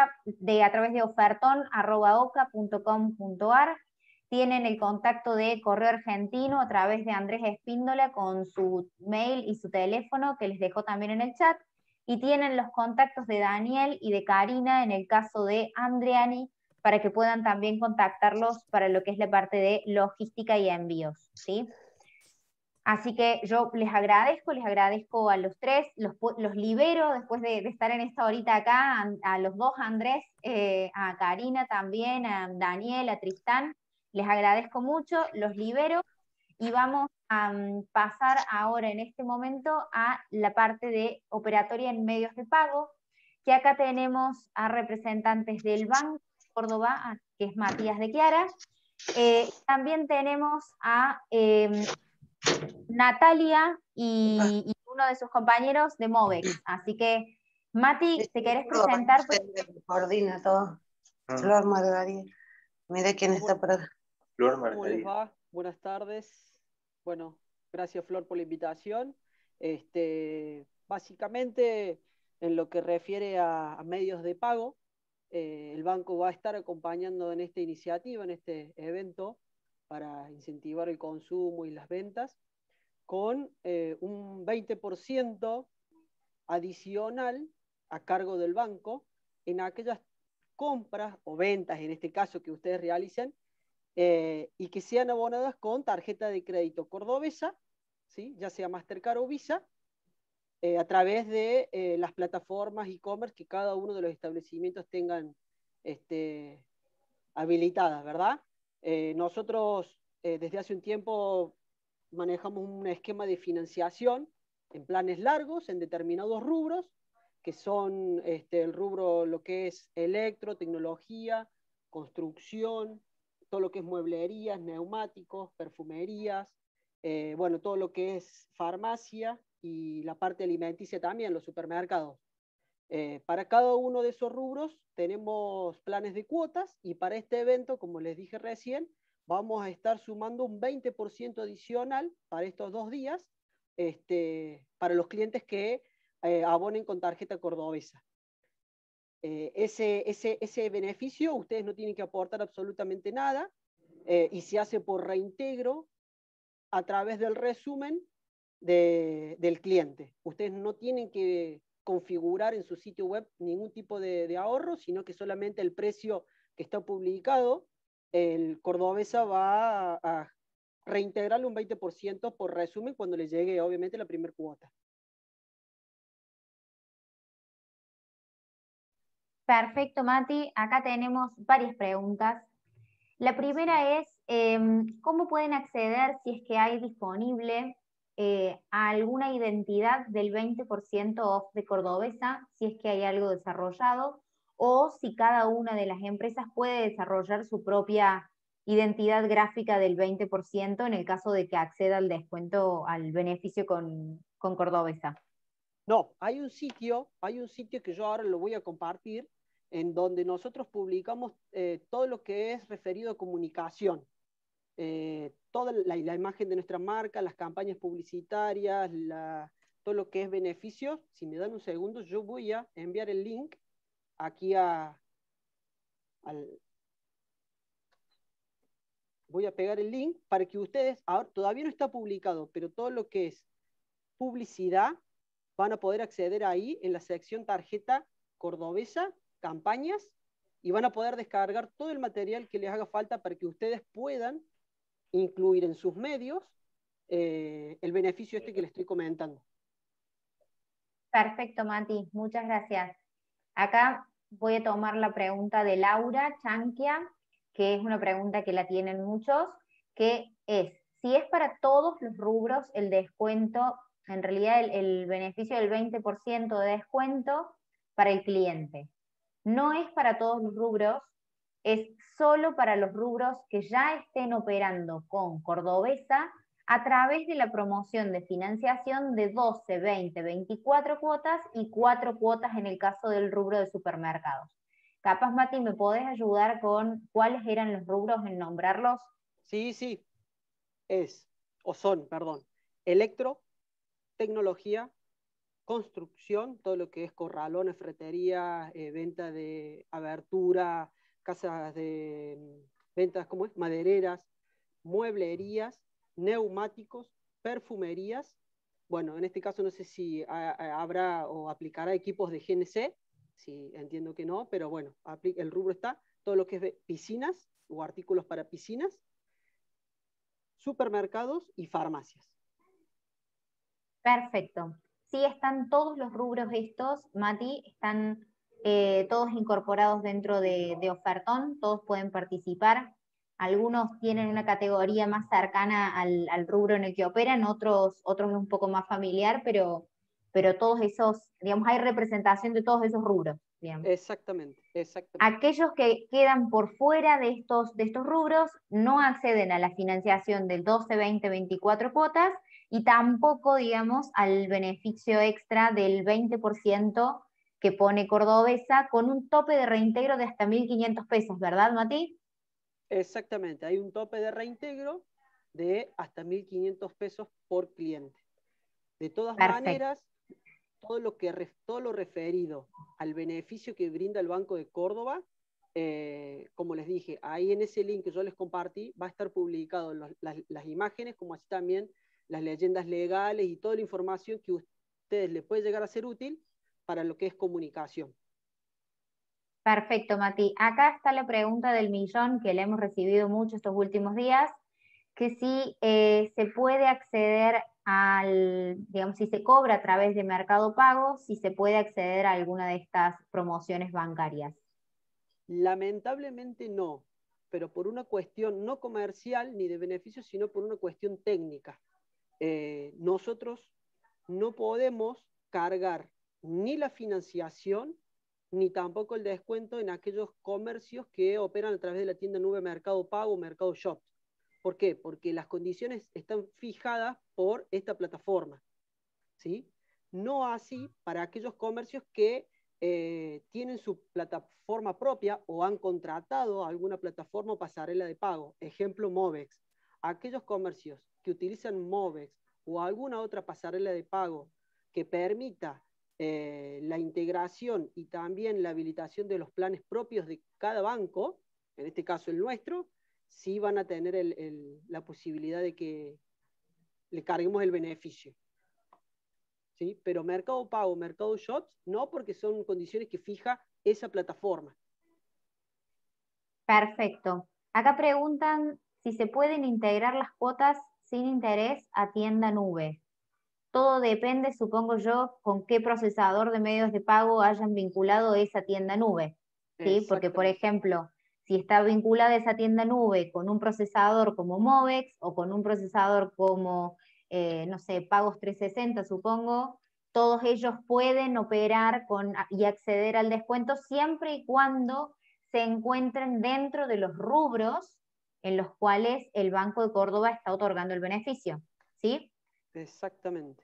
Speaker 2: oferton@oca.com.ar. Tienen el contacto de Correo Argentino a través de Andrés Espíndola con su mail y su teléfono, que les dejó también en el chat. Y tienen los contactos de Daniel y de Karina en el caso de Andriani, para que puedan también contactarlos para lo que es la parte de logística y envíos, ¿sí? Así que yo les agradezco a los tres, los libero después de estar en esta horita acá, a los dos, a Andrés, a Karina también, a Daniel, a Tristán, les agradezco mucho, los libero y vamos a pasar ahora en este momento a la parte de operatoria en medios de pago, que acá tenemos a representantes del Banco Córdoba, que es Matías de Chiara. También tenemos a Natalia y uno de sus compañeros de Movex. Así que, Mati, ¿te querés presentar?
Speaker 12: Coordina todo. Flor Margarita. Mire quién está por acá. Flor
Speaker 13: ¿Cómo les
Speaker 12: Margarita.
Speaker 13: va? Buenas tardes. Bueno, gracias Flor por la invitación. Básicamente, en lo que refiere a medios de pago, el banco va a estar acompañando en esta iniciativa, en este evento, para incentivar el consumo y las ventas, con un 20% adicional a cargo del banco en aquellas compras o ventas, en este caso, que ustedes realicen, y que sean abonadas con tarjeta de crédito cordobesa, ¿sí? Ya sea Mastercard o Visa, a través de las plataformas e-commerce que cada uno de los establecimientos tengan habilitadas, ¿verdad? Nosotros desde hace un tiempo manejamos un esquema de financiación en planes largos, en determinados rubros, que son el rubro, lo que es electro, tecnología, construcción, todo lo que es mueblerías, neumáticos, perfumerías, bueno, todo lo que es farmacia y la parte alimenticia también, los supermercados. Para cada uno de esos rubros tenemos planes de cuotas y para este evento, como les dije recién, vamos a estar sumando un 20% adicional para estos 2 días para los clientes que abonen con tarjeta cordobesa. Ese beneficio ustedes no tienen que aportar absolutamente nada y se hace por reintegro a través del resumen del cliente. Ustedes no tienen que configurar en su sitio web ningún tipo de ahorro, sino que solamente el precio que está publicado, el cordobesa va a reintegrarle un 20% por resumen cuando le llegue obviamente la primera cuota.
Speaker 2: Perfecto, Mati. Acá tenemos varias preguntas. La primera es, ¿cómo pueden acceder, si es que hay disponible, a alguna identidad del 20% off de Cordobesa, si es que hay algo desarrollado, o si cada una de las empresas puede desarrollar su propia identidad gráfica del 20% en el caso de que acceda al descuento, al beneficio con Cordobesa?
Speaker 13: No, hay un sitio que yo ahora lo voy a compartir, en donde nosotros publicamos todo lo que es referido a comunicación. Toda la imagen de nuestra marca, las campañas publicitarias, todo lo que es beneficios. Si me dan un segundo, yo voy a enviar el link aquí voy a pegar el link para que ustedes, ahora todavía no está publicado, pero todo lo que es publicidad van a poder acceder ahí en la sección tarjeta cordobesa, campañas, y van a poder descargar todo el material que les haga falta para que ustedes puedan incluir en sus medios el beneficio que les estoy comentando.
Speaker 2: Perfecto, Mati, muchas gracias. Acá voy a tomar la pregunta de Laura Chanquia, que es una pregunta que la tienen muchos, que es, si es para todos los rubros el descuento, en realidad el beneficio del 20% de descuento para el cliente. No es para todos los rubros, es solo para los rubros que ya estén operando con Cordobesa a través de la promoción de financiación de 12, 20, 24 cuotas y 4 cuotas en el caso del rubro de supermercados. Capaz, Mati, ¿me podés ayudar con cuáles eran los rubros en nombrarlos?
Speaker 13: Sí, son, electro, tecnología, construcción, todo lo que es corralones, ferretería, venta de abertura, casas de ventas, ¿cómo es? Madereras, mueblerías, neumáticos, perfumerías. Bueno, en este caso no sé si habrá o aplicará equipos de GNC, sí, entiendo que no, pero bueno, el rubro está, todo lo que es piscinas o artículos para piscinas, supermercados y farmacias.
Speaker 2: Perfecto. Sí, están todos los rubros estos, Mati, están todos incorporados dentro de Ofertón, todos pueden participar. Algunos tienen una categoría más cercana al rubro en el que operan, otros es un poco más familiar, pero todos esos, digamos, hay representación de todos esos rubros. Digamos.
Speaker 13: Exactamente.
Speaker 2: Aquellos que quedan por fuera de estos rubros no acceden a la financiación del 12, 20, 24 cuotas y tampoco, digamos, al beneficio extra del 20% que pone Cordobesa con un tope de reintegro de hasta 1.500 pesos, ¿verdad, Mati?
Speaker 13: Exactamente, hay un tope de reintegro de hasta 1.500 pesos por cliente. De todas maneras, todo lo referido al beneficio que brinda el Banco de Córdoba, como les dije, ahí en ese link que yo les compartí va a estar publicado las imágenes, como así también las leyendas legales y toda la información que a ustedes les puede llegar a ser útil para lo que es comunicación.
Speaker 2: Perfecto, Mati. Acá está la pregunta del millón que le hemos recibido mucho estos últimos días, que si se puede acceder digamos, si se cobra a través de Mercado Pago, si se puede acceder a alguna de estas promociones bancarias.
Speaker 13: Lamentablemente no, pero por una cuestión no comercial ni de beneficio, sino por una cuestión técnica. Nosotros no podemos cargar ni la financiación ni tampoco el descuento en aquellos comercios que operan a través de la tienda nube Mercado Pago o Mercado Shop. ¿Por qué? Porque las condiciones están fijadas por esta plataforma, ¿sí? No así para aquellos comercios que tienen su plataforma propia o han contratado alguna plataforma o pasarela de pago. Ejemplo, Movex. Aquellos comercios que utilizan Movex o alguna otra pasarela de pago que permita la integración y también la habilitación de los planes propios de cada banco, en este caso el nuestro, sí van a tener la posibilidad de que le carguemos el beneficio. ¿Sí? Pero Mercado Pago, Mercado Shops, no, porque son condiciones que fija esa plataforma.
Speaker 2: Perfecto. Acá preguntan si se pueden integrar las cuotas sin interés a tienda nube. Todo depende, supongo yo, con qué procesador de medios de pago hayan vinculado esa tienda nube. ¿Sí? Porque, por ejemplo, si está vinculada esa tienda nube con un procesador como Movex o con un procesador como, no sé, Pagos 360, supongo, todos ellos pueden operar y acceder al descuento siempre y cuando se encuentren dentro de los rubros en los cuales el Banco de Córdoba está otorgando el beneficio. ¿Sí?
Speaker 13: Exactamente.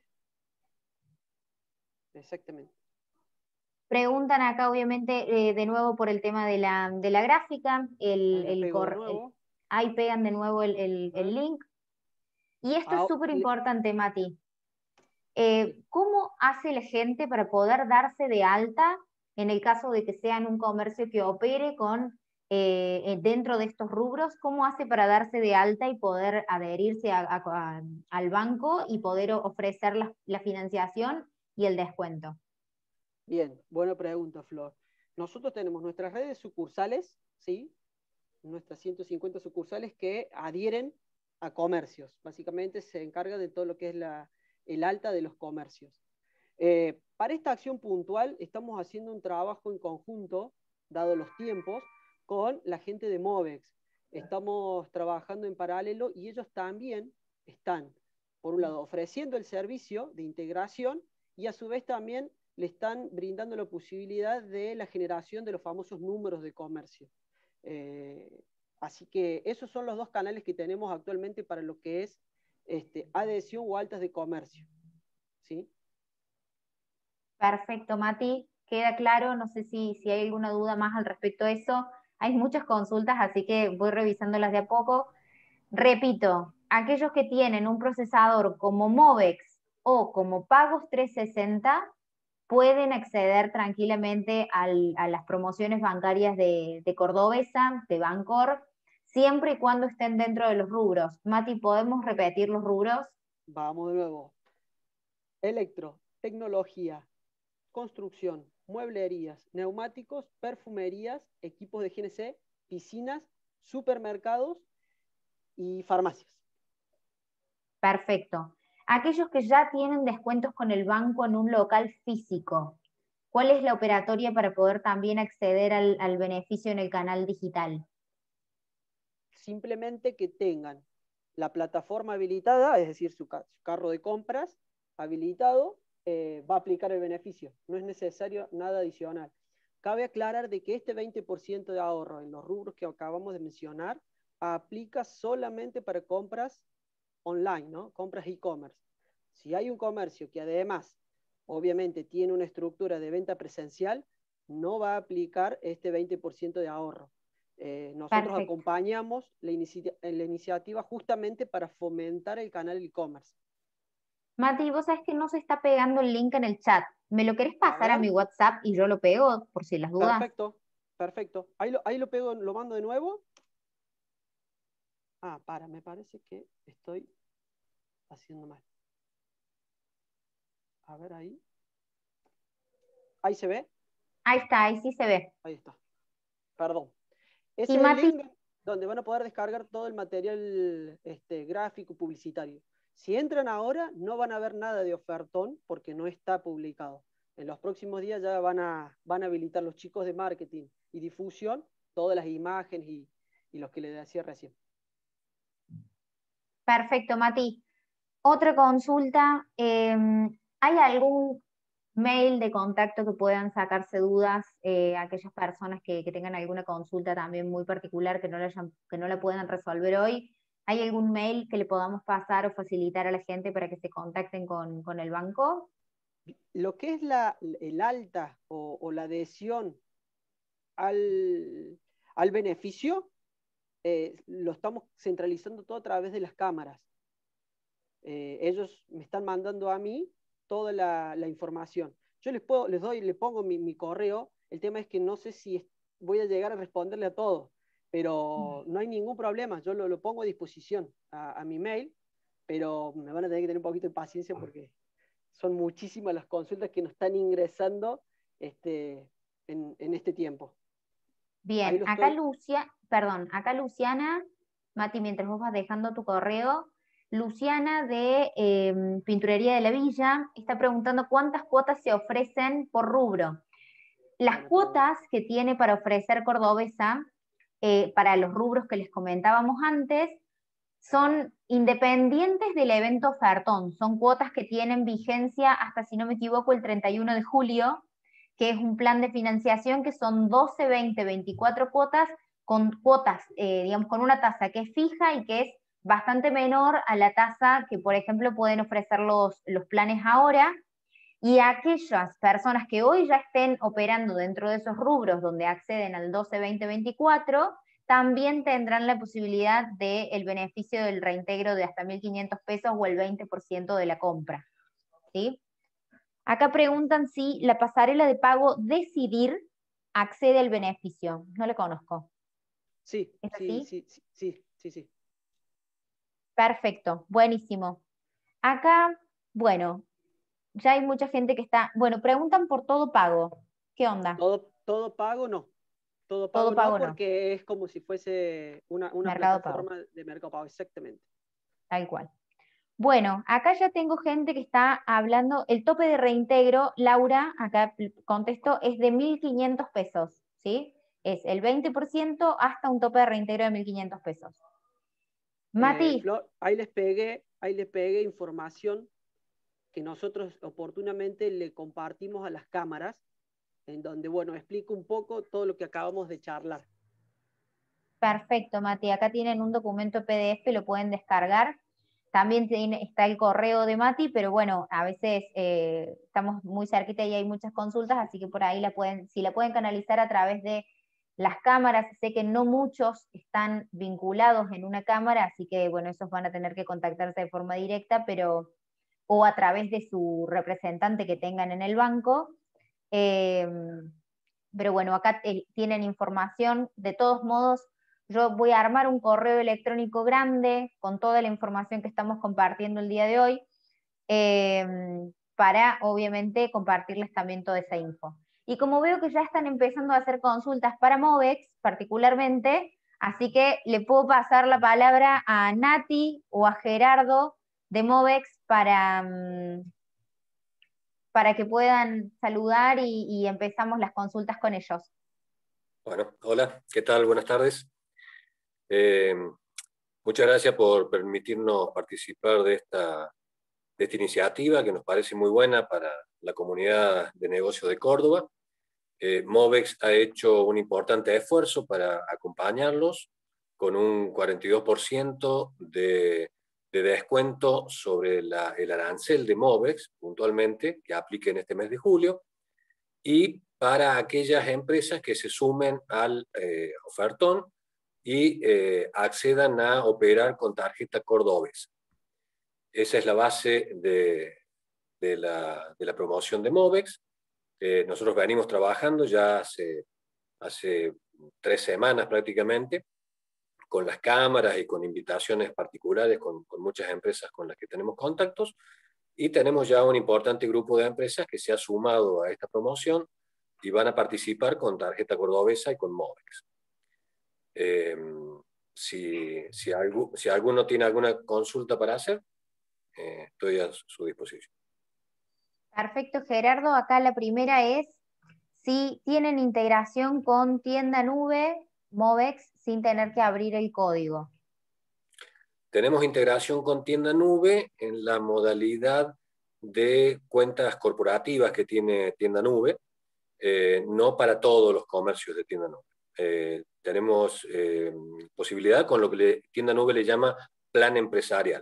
Speaker 2: Preguntan acá, obviamente, de nuevo por el tema de la gráfica. Ahí pegan de nuevo el link. Y esto es súper importante, Mati. ¿Cómo hace la gente para poder darse de alta en el caso de que sea en un comercio que opere dentro de estos rubros? ¿Cómo hace para darse de alta y poder adherirse al banco y poder ofrecer la financiación y el descuento?
Speaker 13: Bien, buena pregunta, Flor. Nosotros tenemos nuestras redes sucursales, ¿sí? Nuestras 150 sucursales que adhieren a comercios. Básicamente se encarga de todo lo que es el alta de los comercios. Para esta acción puntual estamos haciendo un trabajo en conjunto, dado los tiempos, con la gente de Movex. Estamos trabajando en paralelo y ellos también están, por un lado, ofreciendo el servicio de integración y a su vez también le están brindando la posibilidad de la generación de los famosos números de comercio. Así que esos son los dos canales que tenemos actualmente para lo que es adhesión o altas de comercio. ¿Sí?
Speaker 2: Perfecto, Mati. Queda claro, no sé si hay alguna duda más al respecto de eso. Hay muchas consultas, así que voy revisándolas de a poco. Repito, aquellos que tienen un procesador como Movex o como Pagos 360 pueden acceder tranquilamente a las promociones bancarias de Cordobesa, de Bancor, siempre y cuando estén dentro de los rubros. Mati, ¿podemos repetir los rubros?
Speaker 13: Vamos de nuevo. Electro, tecnología, construcción, mueblerías, neumáticos, perfumerías, equipos de GNC, piscinas, supermercados y farmacias.
Speaker 2: Perfecto. Aquellos que ya tienen descuentos con el banco en un local físico, ¿cuál es la operatoria para poder también acceder al beneficio en el canal digital?
Speaker 13: Simplemente que tengan la plataforma habilitada, es decir, su carro de compras habilitado, va a aplicar el beneficio. No es necesario nada adicional. Cabe aclarar de que este 20% de ahorro en los rubros que acabamos de mencionar aplica solamente para compras online, ¿no? Compras e-commerce. Si hay un comercio que además, obviamente, tiene una estructura de venta presencial, no va a aplicar este 20% de ahorro. Nosotros
Speaker 2: Perfecto.
Speaker 13: acompañamos la iniciativa justamente para fomentar el canal e-commerce.
Speaker 2: Mati, vos sabés que no se está pegando el link en el chat. ¿Me lo querés pasar a
Speaker 13: ver.
Speaker 2: mi WhatsApp y yo lo pego por si las dudas?
Speaker 13: Perfecto, perfecto. Ahí lo pego, lo mando de nuevo. Ah, me parece que estoy haciendo mal. A ver ahí. ¿Ahí se ve?
Speaker 2: Ahí está, ahí sí se ve.
Speaker 13: Ahí está. Perdón. Ese
Speaker 2: Y
Speaker 13: es el
Speaker 2: Mati,
Speaker 13: link donde van a poder descargar todo el material gráfico publicitario. Si entran ahora, no van a ver nada de ofertón porque no está publicado. En los próximos días ya van a habilitar los chicos de marketing y difusión todas las imágenes y los que les decía recién.
Speaker 2: perfecto, Mati. Otra consulta, ¿hay algún mail de contacto que puedan sacarse dudas aquellas personas que tengan alguna consulta también muy particular que no la puedan resolver hoy? ¿Hay algún mail que le podamos pasar o facilitar a la gente para que se contacten con el banco?
Speaker 13: Lo que es el alta o la adhesión al beneficio, lo estamos centralizando todo a través de las cámaras. Ellos me están mandando a mí toda la información. Yo les pongo mi correo. El tema es que no sé si voy a llegar a responderle a todos, pero no hay ningún problema. Yo lo pongo a disposición a mi mail, pero me van a tener que tener un poquito de paciencia porque son muchísimas las consultas que nos están ingresando en este tiempo.
Speaker 2: Bien, acá Luciana, Mati, mientras vos vas dejando tu correo, Luciana de Pinturería de la Villa está preguntando cuántas cuotas se ofrecen por rubro. Las cuotas que tiene para ofrecer Cordobesa, para los rubros que les comentábamos antes, son independientes del evento ofertón. Son cuotas que tienen vigencia hasta, si no me equivoco, el 31 de julio, que es un plan de financiación que son 12, 20, 24 cuotas, digamos, con una tasa que es fija y que es bastante menor a la tasa que, por ejemplo, pueden ofrecer los planes ahora. Y aquellas personas que hoy ya estén operando dentro de esos rubros donde acceden al 12, 20, 24, también tendrán la posibilidad del beneficio del reintegro de hasta 1.500 pesos o el 20% de la compra. ¿Sí? Acá preguntan si la pasarela de pago Decidir accede al beneficio. No le conozco.
Speaker 13: Sí,
Speaker 2: ¿Es así?
Speaker 13: sí.
Speaker 2: Perfecto, buenísimo. Acá, bueno, ya hay mucha gente que está... Bueno, preguntan por todo pago. ¿Qué onda?
Speaker 13: Todo pago no. Todo
Speaker 2: Todo pago no.
Speaker 13: porque es como si fuese una
Speaker 2: Mercado
Speaker 13: plataforma
Speaker 2: Pago.
Speaker 13: de Mercado Pago, exactamente.
Speaker 2: Tal cual. Bueno, acá ya tengo gente que está hablando, el tope de reintegro, Laura, acá contesto, es de 1.500 pesos, ¿sí? Es el 20% hasta un tope de reintegro de 1.500 pesos. Mati.
Speaker 13: Flor, ahí les pegué información que nosotros oportunamente le compartimos a las cámaras, en donde, bueno, explico un poco todo lo que acabamos de charlar.
Speaker 2: Perfecto, Mati. Acá tienen un documento PDF, lo pueden descargar. También está el correo de Mati, pero bueno, a veces estamos muy cerquita y hay muchas consultas, así que por ahí si la pueden canalizar a través de las cámaras. Sé que no muchos están vinculados en una cámara, así que bueno, esos van a tener que contactarse de forma directa, pero o a través de su representante que tengan en el banco. Pero bueno, acá tienen información. De todos modos, yo voy a armar un correo electrónico grande con toda la información que estamos compartiendo el día de hoy, para obviamente compartirles también toda esa info. Y como veo que ya están empezando a hacer consultas para Movex particularmente, así que le puedo pasar la palabra a Nati o a Gerardo de Movex para que puedan saludar y empezamos las consultas con ellos.
Speaker 14: Bueno, hola, ¿qué tal? Buenas tardes. Muchas gracias por permitirnos participar de esta iniciativa que nos parece muy buena para la comunidad de negocios de Córdoba. Movex ha hecho un importante esfuerzo para acompañarlos con un 42% de descuento sobre el arancel de Movex, puntualmente, que aplique en este mes de julio, y para aquellas empresas que se sumen al ofertón y accedan a operar con tarjeta cordobesa. Esa es la base de la promoción de Movex. Nosotros venimos trabajando ya hace 3 semanas prácticamente, con las cámaras y con invitaciones particulares con muchas empresas con las que tenemos contactos, y tenemos ya un importante grupo de empresas que se ha sumado a esta promoción y van a participar con tarjeta cordobesa y con Movex. Si alguno tiene alguna consulta para hacer, estoy a su disposición.
Speaker 2: Perfecto, Gerardo. Acá la primera es si tienen integración con tienda nube Movex sin tener que abrir el código.
Speaker 14: Tenemos integración con tienda nube en la modalidad de cuentas corporativas que tiene tienda nube, no para todos los comercios de tienda nube. Tenemos posibilidad con lo que tienda nube le llama plan empresarial.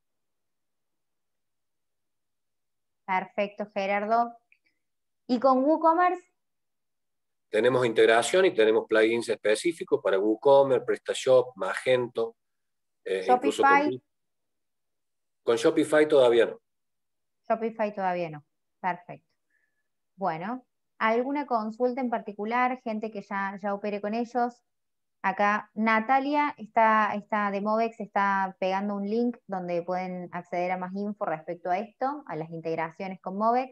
Speaker 2: Perfecto, Gerardo. ¿Y con WooCommerce?
Speaker 14: Tenemos integración y tenemos plugins específicos para WooCommerce, PrestaShop, Magento.
Speaker 2: Shopify.
Speaker 14: Con Shopify todavía no.
Speaker 2: Shopify todavía no. Perfecto. Bueno, ¿alguna consulta en particular? Gente que ya opere con ellos. Acá Natalia está de Movex, está pegando un link donde pueden acceder a más info respecto a esto, a las integraciones con Movex.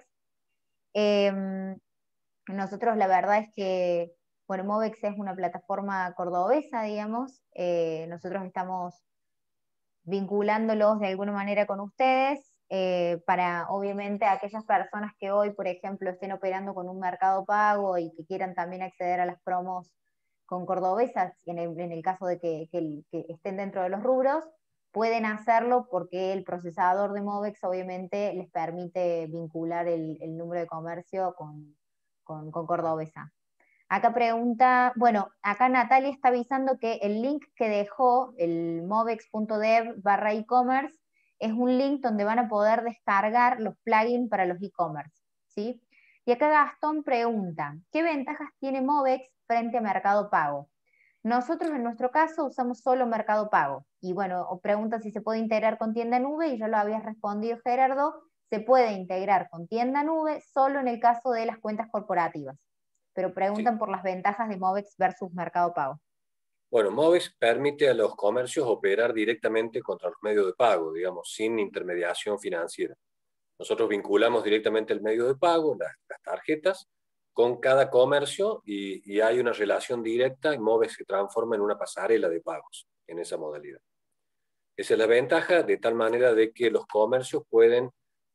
Speaker 2: Nosotros la verdad es que, bueno, Movex es una plataforma cordobesa, digamos. Nosotros estamos vinculándolos de alguna manera con ustedes, para obviamente aquellas personas que hoy, por ejemplo, estén operando con un Mercado Pago y que quieran también acceder a las promos con cordobesas, en el caso de que estén dentro de los rubros, pueden hacerlo porque el procesador de Movex obviamente les permite vincular el número de comercio con cordobesa. Acá pregunta, bueno, acá Natalia está avisando que el link que dejó, el movex.dev/e-commerce, es un link donde van a poder descargar los plugins para los e-commerce, ¿sí? Y acá Gastón pregunta, ¿qué ventajas tiene Movex frente a Mercado Pago? Nosotros en nuestro caso usamos solo Mercado Pago. Y bueno, pregunta si se puede integrar con tienda nube, y ya lo habías respondido, Gerardo, se puede integrar con tienda nube solo en el caso de las cuentas corporativas. Pero preguntan por las ventajas de Movex versus Mercado Pago.
Speaker 14: Bueno, Movex permite a los comercios operar directamente contra los medios de pago, digamos, sin intermediación financiera. Nosotros vinculamos directamente el medio de pago, las tarjetas, con cada comercio y hay una relación directa y Movex se transforma en una pasarela de pagos en esa modalidad. Esa es la ventaja, de tal manera de que los comercios pueden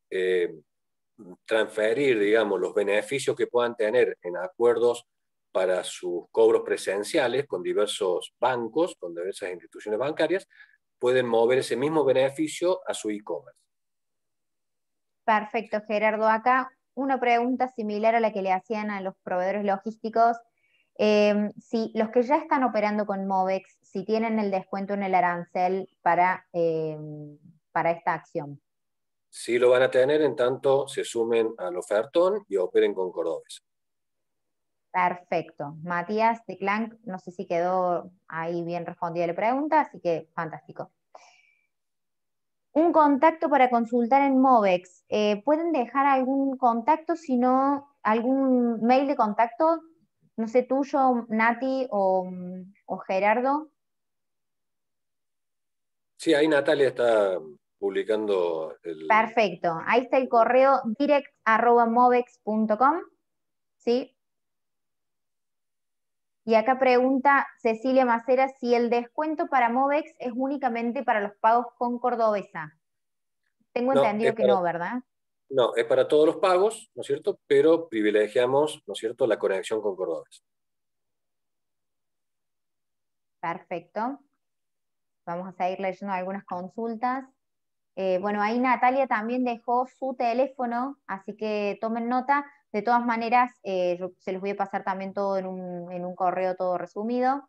Speaker 14: transferir, digamos, los beneficios que puedan tener en acuerdos para sus cobros presenciales con diversos bancos, con diversas instituciones bancarias, pueden mover ese mismo beneficio a su e-commerce.
Speaker 2: Perfecto, Gerardo. Acá una pregunta similar a la que le hacían a los proveedores logísticos. Si los que ya están operando con Movex, si tienen el descuento en el arancel para esta acción.
Speaker 14: Sí lo van a tener en tanto se sumen al ofertón y operen con cordobesa.
Speaker 2: Perfecto. Matías de Clank, no sé si quedó ahí bien respondida la pregunta, así que fantástico. Un contacto para consultar en Movex. ¿Pueden dejar algún contacto, si no, algún mail de contacto? No sé, tuyo, Nati o Gerardo.
Speaker 14: Sí, ahí Natalia está publicando el...
Speaker 2: Perfecto. Ahí está el correo direct@movex.com. ¿Sí? Y acá pregunta Cecilia Macera si el descuento para Movex es únicamente para los pagos con Cordobesa. Tengo
Speaker 14: No,
Speaker 2: entendido que no, ¿verdad?
Speaker 14: No, es para todos los pagos, ¿no es cierto? Pero privilegiamos, ¿no es cierto?, la conexión con Cordobesa.
Speaker 2: Perfecto. Vamos a seguir leyendo algunas consultas. Bueno, ahí Natalia también dejó su teléfono, así que tomen nota. De todas maneras, yo se los voy a pasar también todo en un correo todo resumido.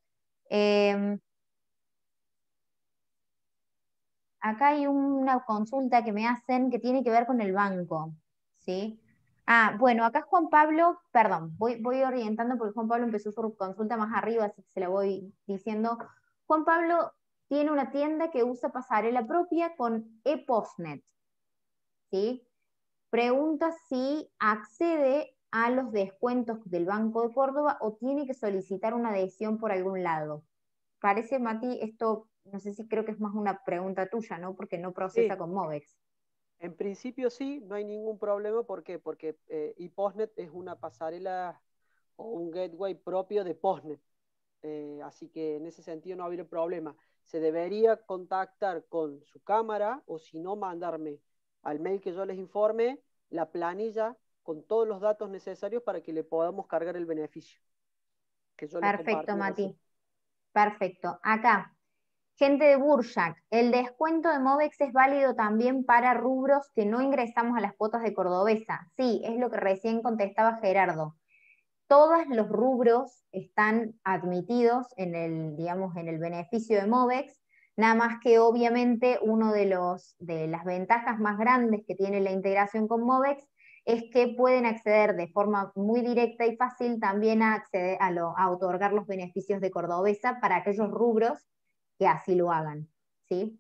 Speaker 2: Acá hay una consulta que me hacen que tiene que ver con el banco, ¿sí? Bueno, acá Juan Pablo, perdón, voy orientando porque Juan Pablo empezó su consulta más arriba, así que se la voy diciendo. Juan Pablo tiene una tienda que usa pasarela propia con ePostnet, ¿sí? Pregunta si accede a los descuentos del Banco de Córdoba o tiene que solicitar una adhesión por algún lado. Parece, Mati, esto, no sé si creo que es más una pregunta tuya, ¿no? Porque no procesa
Speaker 13: Sí.
Speaker 2: con Movex.
Speaker 13: En principio sí, no hay ningún problema. ¿Por qué? Porque ePostnet es una pasarela o un gateway propio de Postnet. Así que en ese sentido no habría problema. Se debería contactar con su cámara o si no mandarme al mail que yo les informe la planilla con todos los datos necesarios para que le podamos cargar el beneficio. Que yo
Speaker 2: Perfecto, Mati. Perfecto. Acá, gente de Burjac, el descuento de Movex es válido también para rubros que no ingresamos a las cuotas de Cordobesa. Sí, es lo que recién contestaba Gerardo. Todos los rubros están admitidos en el, digamos, en el beneficio de Movex, nada más que obviamente uno de las ventajas más grandes que tiene la integración con Movex es que pueden acceder de forma muy directa y fácil también a acceder a otorgar los beneficios de Cordobesa para aquellos rubros que así lo hagan, ¿sí?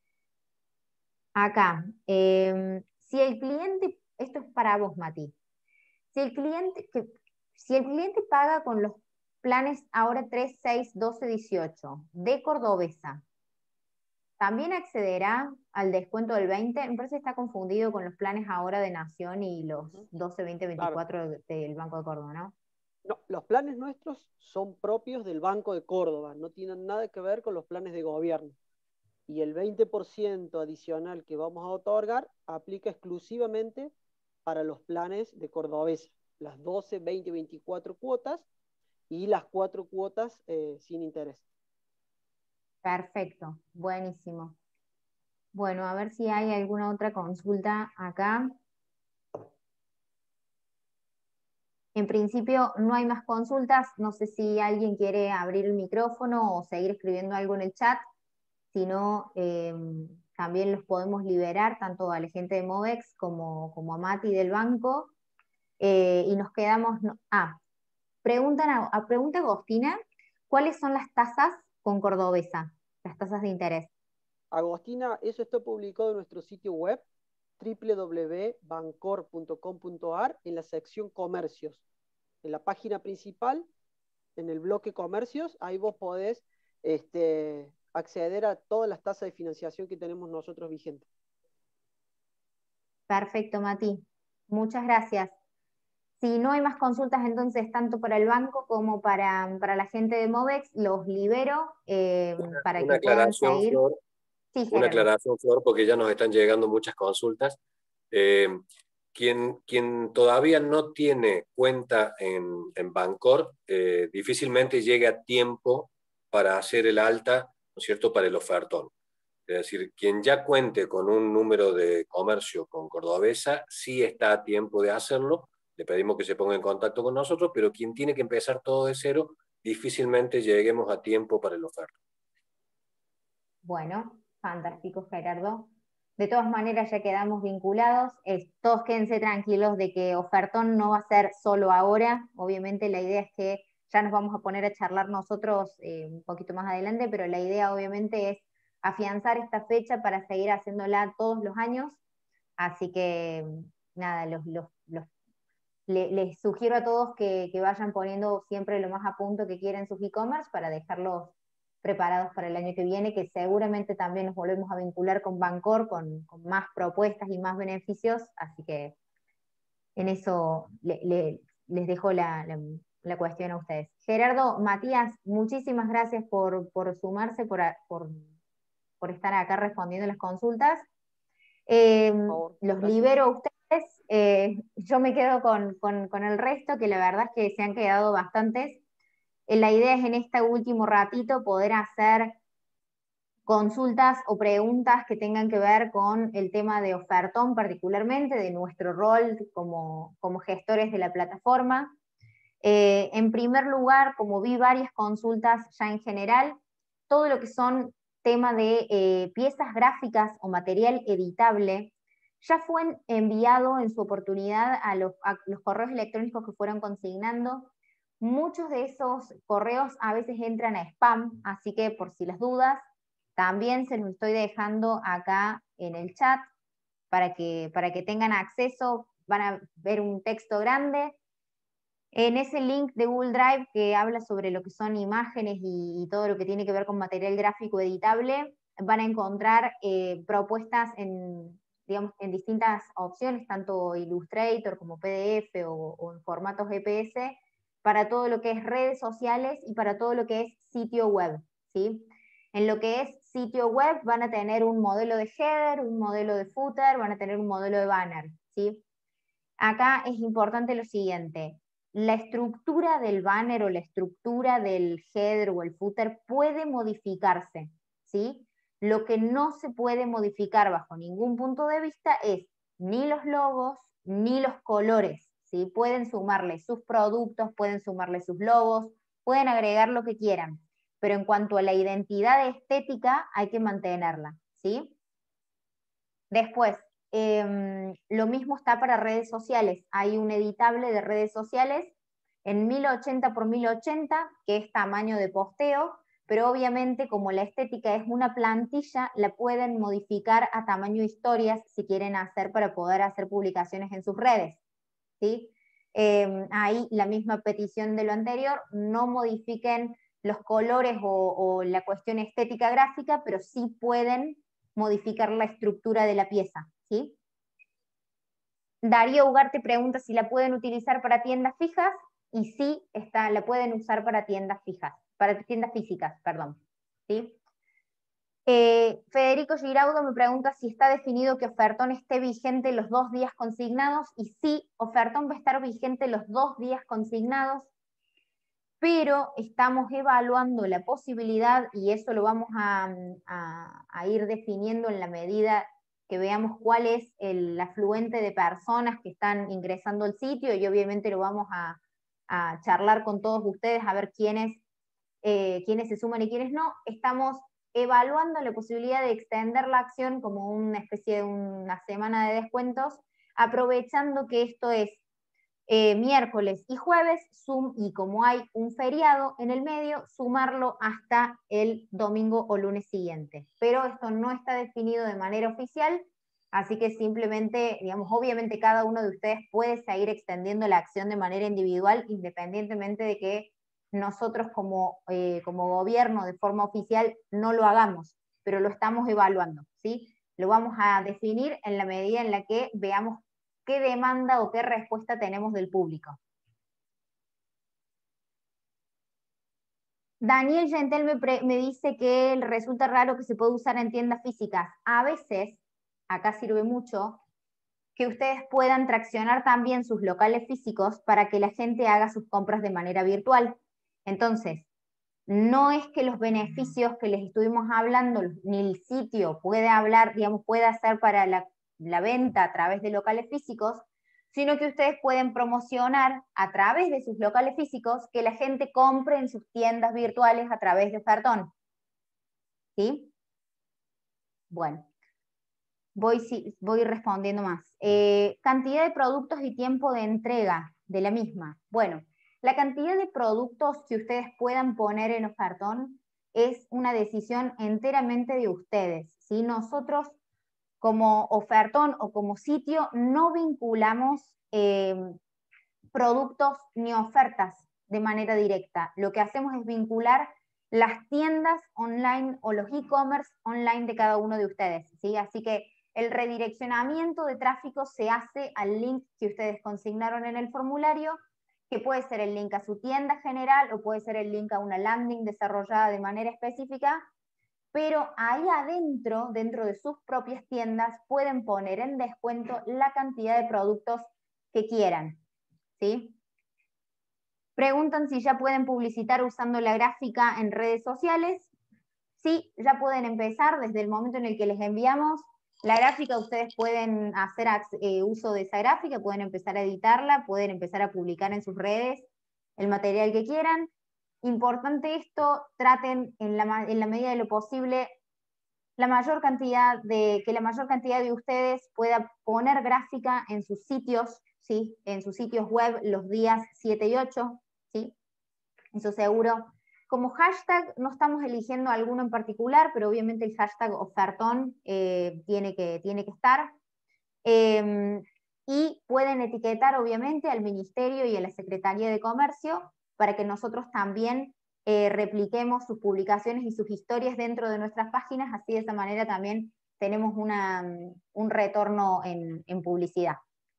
Speaker 2: Acá, si el cliente, esto es para vos, Mati, si el cliente paga con los planes ahora 3, 6, 12, 18 de Cordobesa, ¿también accederá al descuento del 20? Me parece que está confundido con los planes ahora de Nación y los 12, 20, 24 claro, del Banco de Córdoba, ¿no?
Speaker 13: No, los planes nuestros son propios del Banco de Córdoba, no tienen nada que ver con los planes de gobierno. Y el 20% adicional que vamos a otorgar aplica exclusivamente para los planes de Cordobesa, las 12, 20, 24 cuotas y las 4 cuotas sin interés.
Speaker 2: Perfecto, buenísimo. Bueno, a ver si hay alguna otra consulta acá. En principio no hay más consultas, no sé si alguien quiere abrir el micrófono o seguir escribiendo algo en el chat, si no, también los podemos liberar, tanto a la gente de Movex como a Mati del banco, y nos quedamos... pregunta Agostina, ¿cuáles son las tasas con Cordobesa? Las tasas de interés.
Speaker 13: Agostina, eso está publicado en nuestro sitio web www.bancor.com.ar en la sección comercios. En la página principal, en el bloque comercios, ahí vos podés acceder a todas las tasas de financiación que tenemos nosotros vigentes.
Speaker 2: Perfecto, Mati. Muchas gracias. Si no hay más consultas, entonces, tanto para el banco como para la gente de Movex, los libero para que puedan seguir.
Speaker 14: Flor, sí, una aclaración, Flor, porque ya nos están llegando muchas consultas. Quien todavía no tiene cuenta en Bancor, difícilmente llegue a tiempo para hacer el alta, ¿no es cierto?, para el ofertón. Es decir, quien ya cuente con un número de comercio con Cordobesa, sí está a tiempo de hacerlo. Le pedimos que se ponga en contacto con nosotros, pero quien tiene que empezar todo de cero, difícilmente lleguemos a tiempo para el ofertón.
Speaker 2: Bueno, fantástico, Gerardo. De todas maneras, ya quedamos vinculados. Todos quédense tranquilos de que ofertón no va a ser solo ahora. Obviamente la idea es que ya nos vamos a poner a charlar nosotros un poquito más adelante, pero la idea obviamente es afianzar esta fecha para seguir haciéndola todos los años. Así que, nada, les sugiero a todos que vayan poniendo siempre lo más a punto que quieren sus e-commerce para dejarlos preparados para el año que viene, que seguramente también nos volvemos a vincular con Bancor, con más propuestas y más beneficios, así que en eso les dejo la cuestión a ustedes. Gerardo, Matías, muchísimas gracias por sumarse, por estar acá respondiendo las consultas. Los libero a ustedes, yo me quedo con el resto, que la verdad es que se han quedado bastantes. La idea es en este último ratito poder hacer consultas o preguntas que tengan que ver con el tema de Ofertón particularmente, de nuestro rol como gestores de la plataforma. En primer lugar, como vi varias consultas ya en general, todo lo que son tema de piezas gráficas o material editable, ya fue enviado en su oportunidad a los correos electrónicos que fueron consignando. Muchos de esos correos a veces entran a spam, así que por si las dudas, también se los estoy dejando acá en el chat para que tengan acceso. Van a ver un texto grande. En ese link de Google Drive que habla sobre lo que son imágenes y todo lo que tiene que ver con material gráfico editable, van a encontrar propuestas en distintas opciones, tanto Illustrator como PDF o en formatos EPS, para todo lo que es redes sociales y para todo lo que es sitio web, ¿sí? En lo que es sitio web van a tener un modelo de header, un modelo de footer, van a tener un modelo de banner, ¿sí? Acá es importante lo siguiente: la estructura del banner o la estructura del header o el footer puede modificarse, ¿sí? Lo que no se puede modificar bajo ningún punto de vista es ni los logos ni los colores, ¿sí? Pueden sumarle sus productos, pueden sumarle sus logos, pueden agregar lo que quieran, pero en cuanto a la identidad estética hay que mantenerla, ¿sí? Después, lo mismo está para redes sociales. Hay un editable de redes sociales en 1080 por 1080, que es tamaño de posteo, pero obviamente como la estética es una plantilla, la pueden modificar a tamaño historias si quieren hacer para poder hacer publicaciones en sus redes, ¿sí? Ahí la misma petición de lo anterior: no modifiquen los colores o la cuestión estética gráfica, pero sí pueden modificar la estructura de la pieza, ¿sí? Darío Ugarte pregunta si la pueden utilizar para tiendas fijas, y sí, la pueden usar para tiendas fijas, para tiendas físicas, perdón, ¿sí? Federico Giraudo me pregunta si está definido que Ofertón esté vigente los 2 días consignados, y sí, Ofertón va a estar vigente los 2 días consignados, pero estamos evaluando la posibilidad, y eso lo vamos a ir definiendo en la medida que veamos cuál es el afluente de personas que están ingresando al sitio, y obviamente lo vamos a charlar con todos ustedes a ver quiénes se suman y quiénes no. Estamos evaluando la posibilidad de extender la acción como una especie de una semana de descuentos, aprovechando que esto es miércoles y jueves, y como hay un feriado en el medio, sumarlo hasta el domingo o lunes siguiente. Pero esto no está definido de manera oficial, así que simplemente, obviamente cada uno de ustedes puede seguir extendiendo la acción de manera individual, independientemente de que nosotros como gobierno de forma oficial no lo hagamos, pero lo estamos evaluando, ¿sí? Lo vamos a definir en la medida en la que veamos qué demanda o qué respuesta tenemos del público. Daniel Gentel me dice que le resulta raro que se pueda usar en tiendas físicas. A veces, acá sirve mucho, que ustedes puedan traccionar también sus locales físicos para que la gente haga sus compras de manera virtual. Entonces, no es que los beneficios que les estuvimos hablando, ni el sitio puede hablar, puede hacer para la venta a través de locales físicos, sino que ustedes pueden promocionar a través de sus locales físicos que la gente compre en sus tiendas virtuales a través de Ofertón. ¿Sí? Bueno, voy respondiendo más. Cantidad de productos y tiempo de entrega de la misma. Bueno, la cantidad de productos que ustedes puedan poner en Ofertón es una decisión enteramente de ustedes, ¿sí? Nosotros como ofertón o como sitio no vinculamos productos ni ofertas de manera directa. Lo que hacemos es vincular las tiendas online o los e-commerce online de cada uno de ustedes, ¿sí? Así que el redireccionamiento de tráfico se hace al link que ustedes consignaron en el formulario, que puede ser el link a su tienda general o puede ser el link a una landing desarrollada de manera específica, pero ahí adentro, dentro de sus propias tiendas, pueden poner en descuento la cantidad de productos que quieran, ¿sí? Preguntan si ya pueden publicitar usando la gráfica en redes sociales. Sí, ya pueden empezar desde el momento en el que les enviamos la gráfica. Ustedes pueden hacer uso de esa gráfica, pueden empezar a editarla, pueden empezar a publicar en sus redes el material que quieran. Importante esto, traten en la medida de lo posible que la mayor cantidad de ustedes pueda poner gráfica en sus sitios, ¿sí? En sus sitios web los días 7 y 8, ¿sí? Eso seguro. Como hashtag no estamos eligiendo alguno en particular, pero obviamente el hashtag ofertón tiene que estar. Y pueden etiquetar obviamente al Ministerio y a la Secretaría de Comercio para que nosotros también repliquemos sus publicaciones y sus historias dentro de nuestras páginas, así de esa manera también tenemos un retorno en publicidad.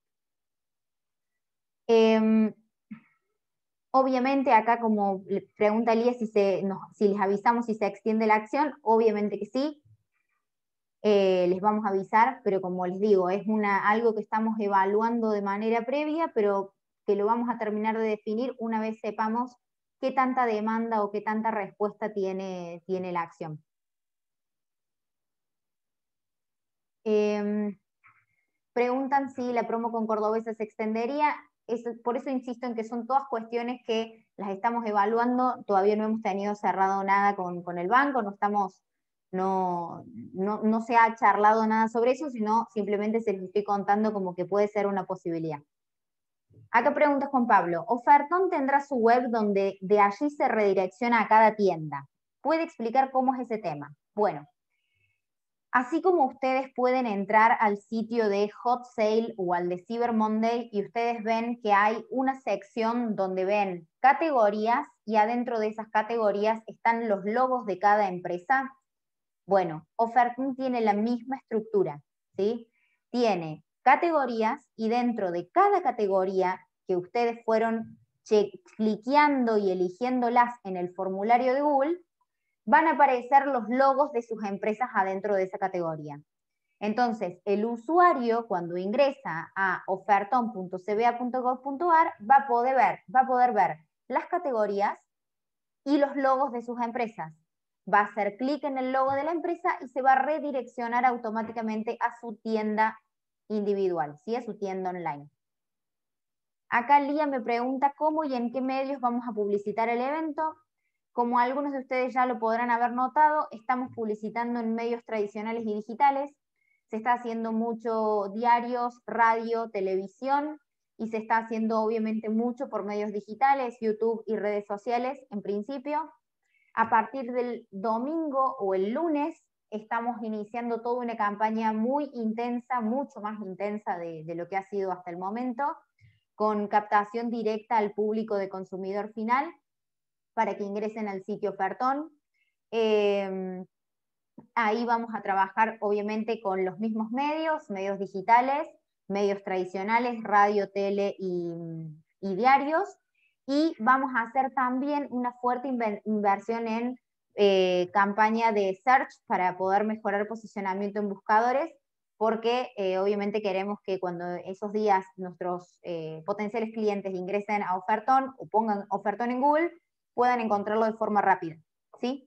Speaker 2: Obviamente acá, como pregunta Elías si les avisamos si se extiende la acción, obviamente que sí, les vamos a avisar, pero como les digo, es algo que estamos evaluando de manera previa, pero que lo vamos a terminar de definir una vez sepamos qué tanta demanda o qué tanta respuesta tiene la acción. Preguntan si la promo con Cordobesa se extendería. Por eso insisto en que son todas cuestiones que las estamos evaluando. Todavía no hemos tenido cerrado nada con el banco, no se ha charlado nada sobre eso, sino simplemente se les estoy contando como que puede ser una posibilidad. Acá pregunta Juan Pablo, Ofertón tendrá su web donde de allí se redirecciona a cada tienda. ¿Puede explicar cómo es ese tema? Bueno, así como ustedes pueden entrar al sitio de Hot Sale o al de Cyber Monday y ustedes ven que hay una sección donde ven categorías y adentro de esas categorías están los logos de cada empresa. Bueno, Ofertón tiene la misma estructura, ¿sí? Tiene categorías y dentro de cada categoría que ustedes fueron cliqueando y eligiéndolas en el formulario de Google, van a aparecer los logos de sus empresas adentro de esa categoría. Entonces, el usuario cuando ingresa a oferton.cba.gov.ar va a poder ver las categorías y los logos de sus empresas. Va a hacer clic en el logo de la empresa y se va a redireccionar automáticamente a su tienda individual, ¿sí? A su tienda online. Acá Lía me pregunta cómo y en qué medios vamos a publicitar el evento. Como algunos de ustedes ya lo podrán haber notado, estamos publicitando en medios tradicionales y digitales. Se está haciendo mucho diarios, radio, televisión, y se está haciendo obviamente mucho por medios digitales, YouTube y redes sociales en principio. A partir del domingo o el lunes estamos iniciando toda una campaña muy intensa, mucho más intensa de lo que ha sido hasta el momento, con captación directa al público de consumidor final para que ingresen al sitio Ofertón. Ahí vamos a trabajar obviamente con los mismos medios digitales, medios tradicionales, radio, tele y diarios, y vamos a hacer también una fuerte inversión en campaña de search para poder mejorar posicionamiento en buscadores, porque obviamente queremos que cuando esos días nuestros potenciales clientes ingresen a Ofertón o pongan Ofertón en Google, puedan encontrarlo de forma rápida, ¿sí?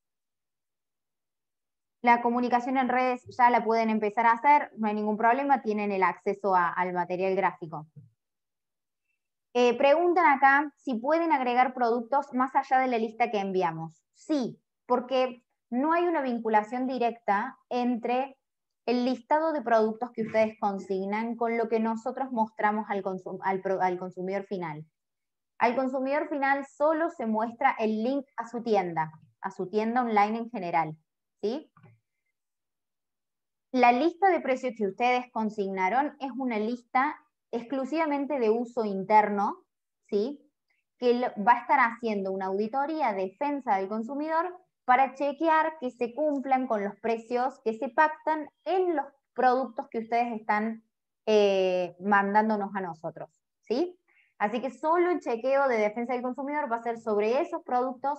Speaker 2: La comunicación en redes ya la pueden empezar a hacer, no hay ningún problema, tienen el acceso al material gráfico. Preguntan acá si pueden agregar productos más allá de la lista que enviamos. Sí, porque no hay una vinculación directa entre el listado de productos que ustedes consignan con lo que nosotros mostramos al consumidor final. Al consumidor final solo se muestra el link a su tienda. a su tienda online en general, ¿sí? La lista de precios que ustedes consignaron es una lista exclusivamente de uso interno, ¿sí? Que va a estar haciendo una auditoría de defensa del consumidor para chequear que se cumplan con los precios que se pactan en los productos que ustedes están mandándonos a nosotros, ¿sí? Así que solo el chequeo de defensa del consumidor va a ser sobre esos productos,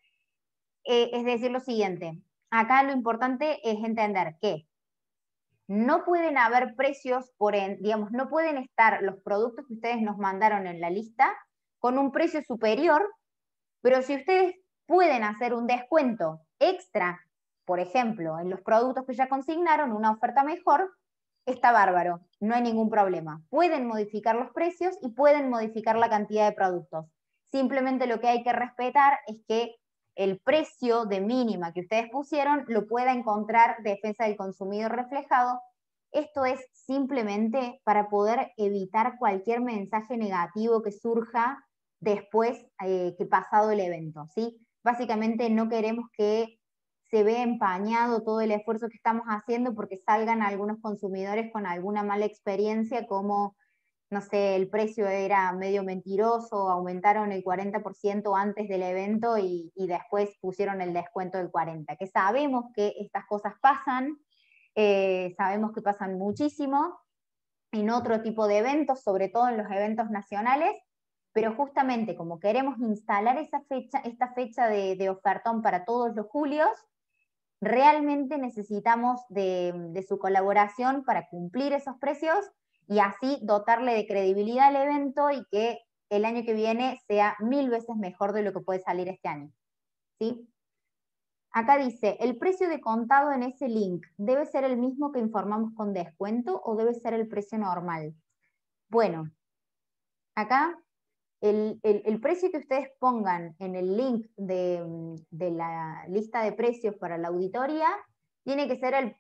Speaker 2: es decir, lo siguiente, acá lo importante es entender que no pueden haber precios, digamos, no pueden estar los productos que ustedes nos mandaron en la lista con un precio superior, pero si ustedes pueden hacer un descuento extra, por ejemplo, en los productos que ya consignaron, una oferta mejor, está bárbaro, no hay ningún problema. Pueden modificar los precios y pueden modificar la cantidad de productos. Simplemente lo que hay que respetar es que el precio de mínima que ustedes pusieron lo pueda encontrar Defensa del Consumidor reflejado. Esto es simplemente para poder evitar cualquier mensaje negativo que surja después que pasado el evento, ¿sí? Básicamente no queremos que se vea empañado todo el esfuerzo que estamos haciendo porque salgan algunos consumidores con alguna mala experiencia, como, no sé, el precio era medio mentiroso, aumentaron el 40% antes del evento y después pusieron el descuento del 40%, que sabemos que estas cosas pasan, sabemos que pasan muchísimo en otro tipo de eventos, sobre todo en los eventos nacionales, pero justamente como queremos instalar esta fecha de ofertón para todos los julios, realmente necesitamos de su colaboración para cumplir esos precios y así dotarle de credibilidad al evento y que el año que viene sea 1000 veces mejor de lo que puede salir este año, ¿sí? Acá dice, ¿el precio de contado en ese link debe ser el mismo que informamos con descuento o debe ser el precio normal? Bueno, acá el precio que ustedes pongan en el link de la lista de precios para la auditoría tiene que ser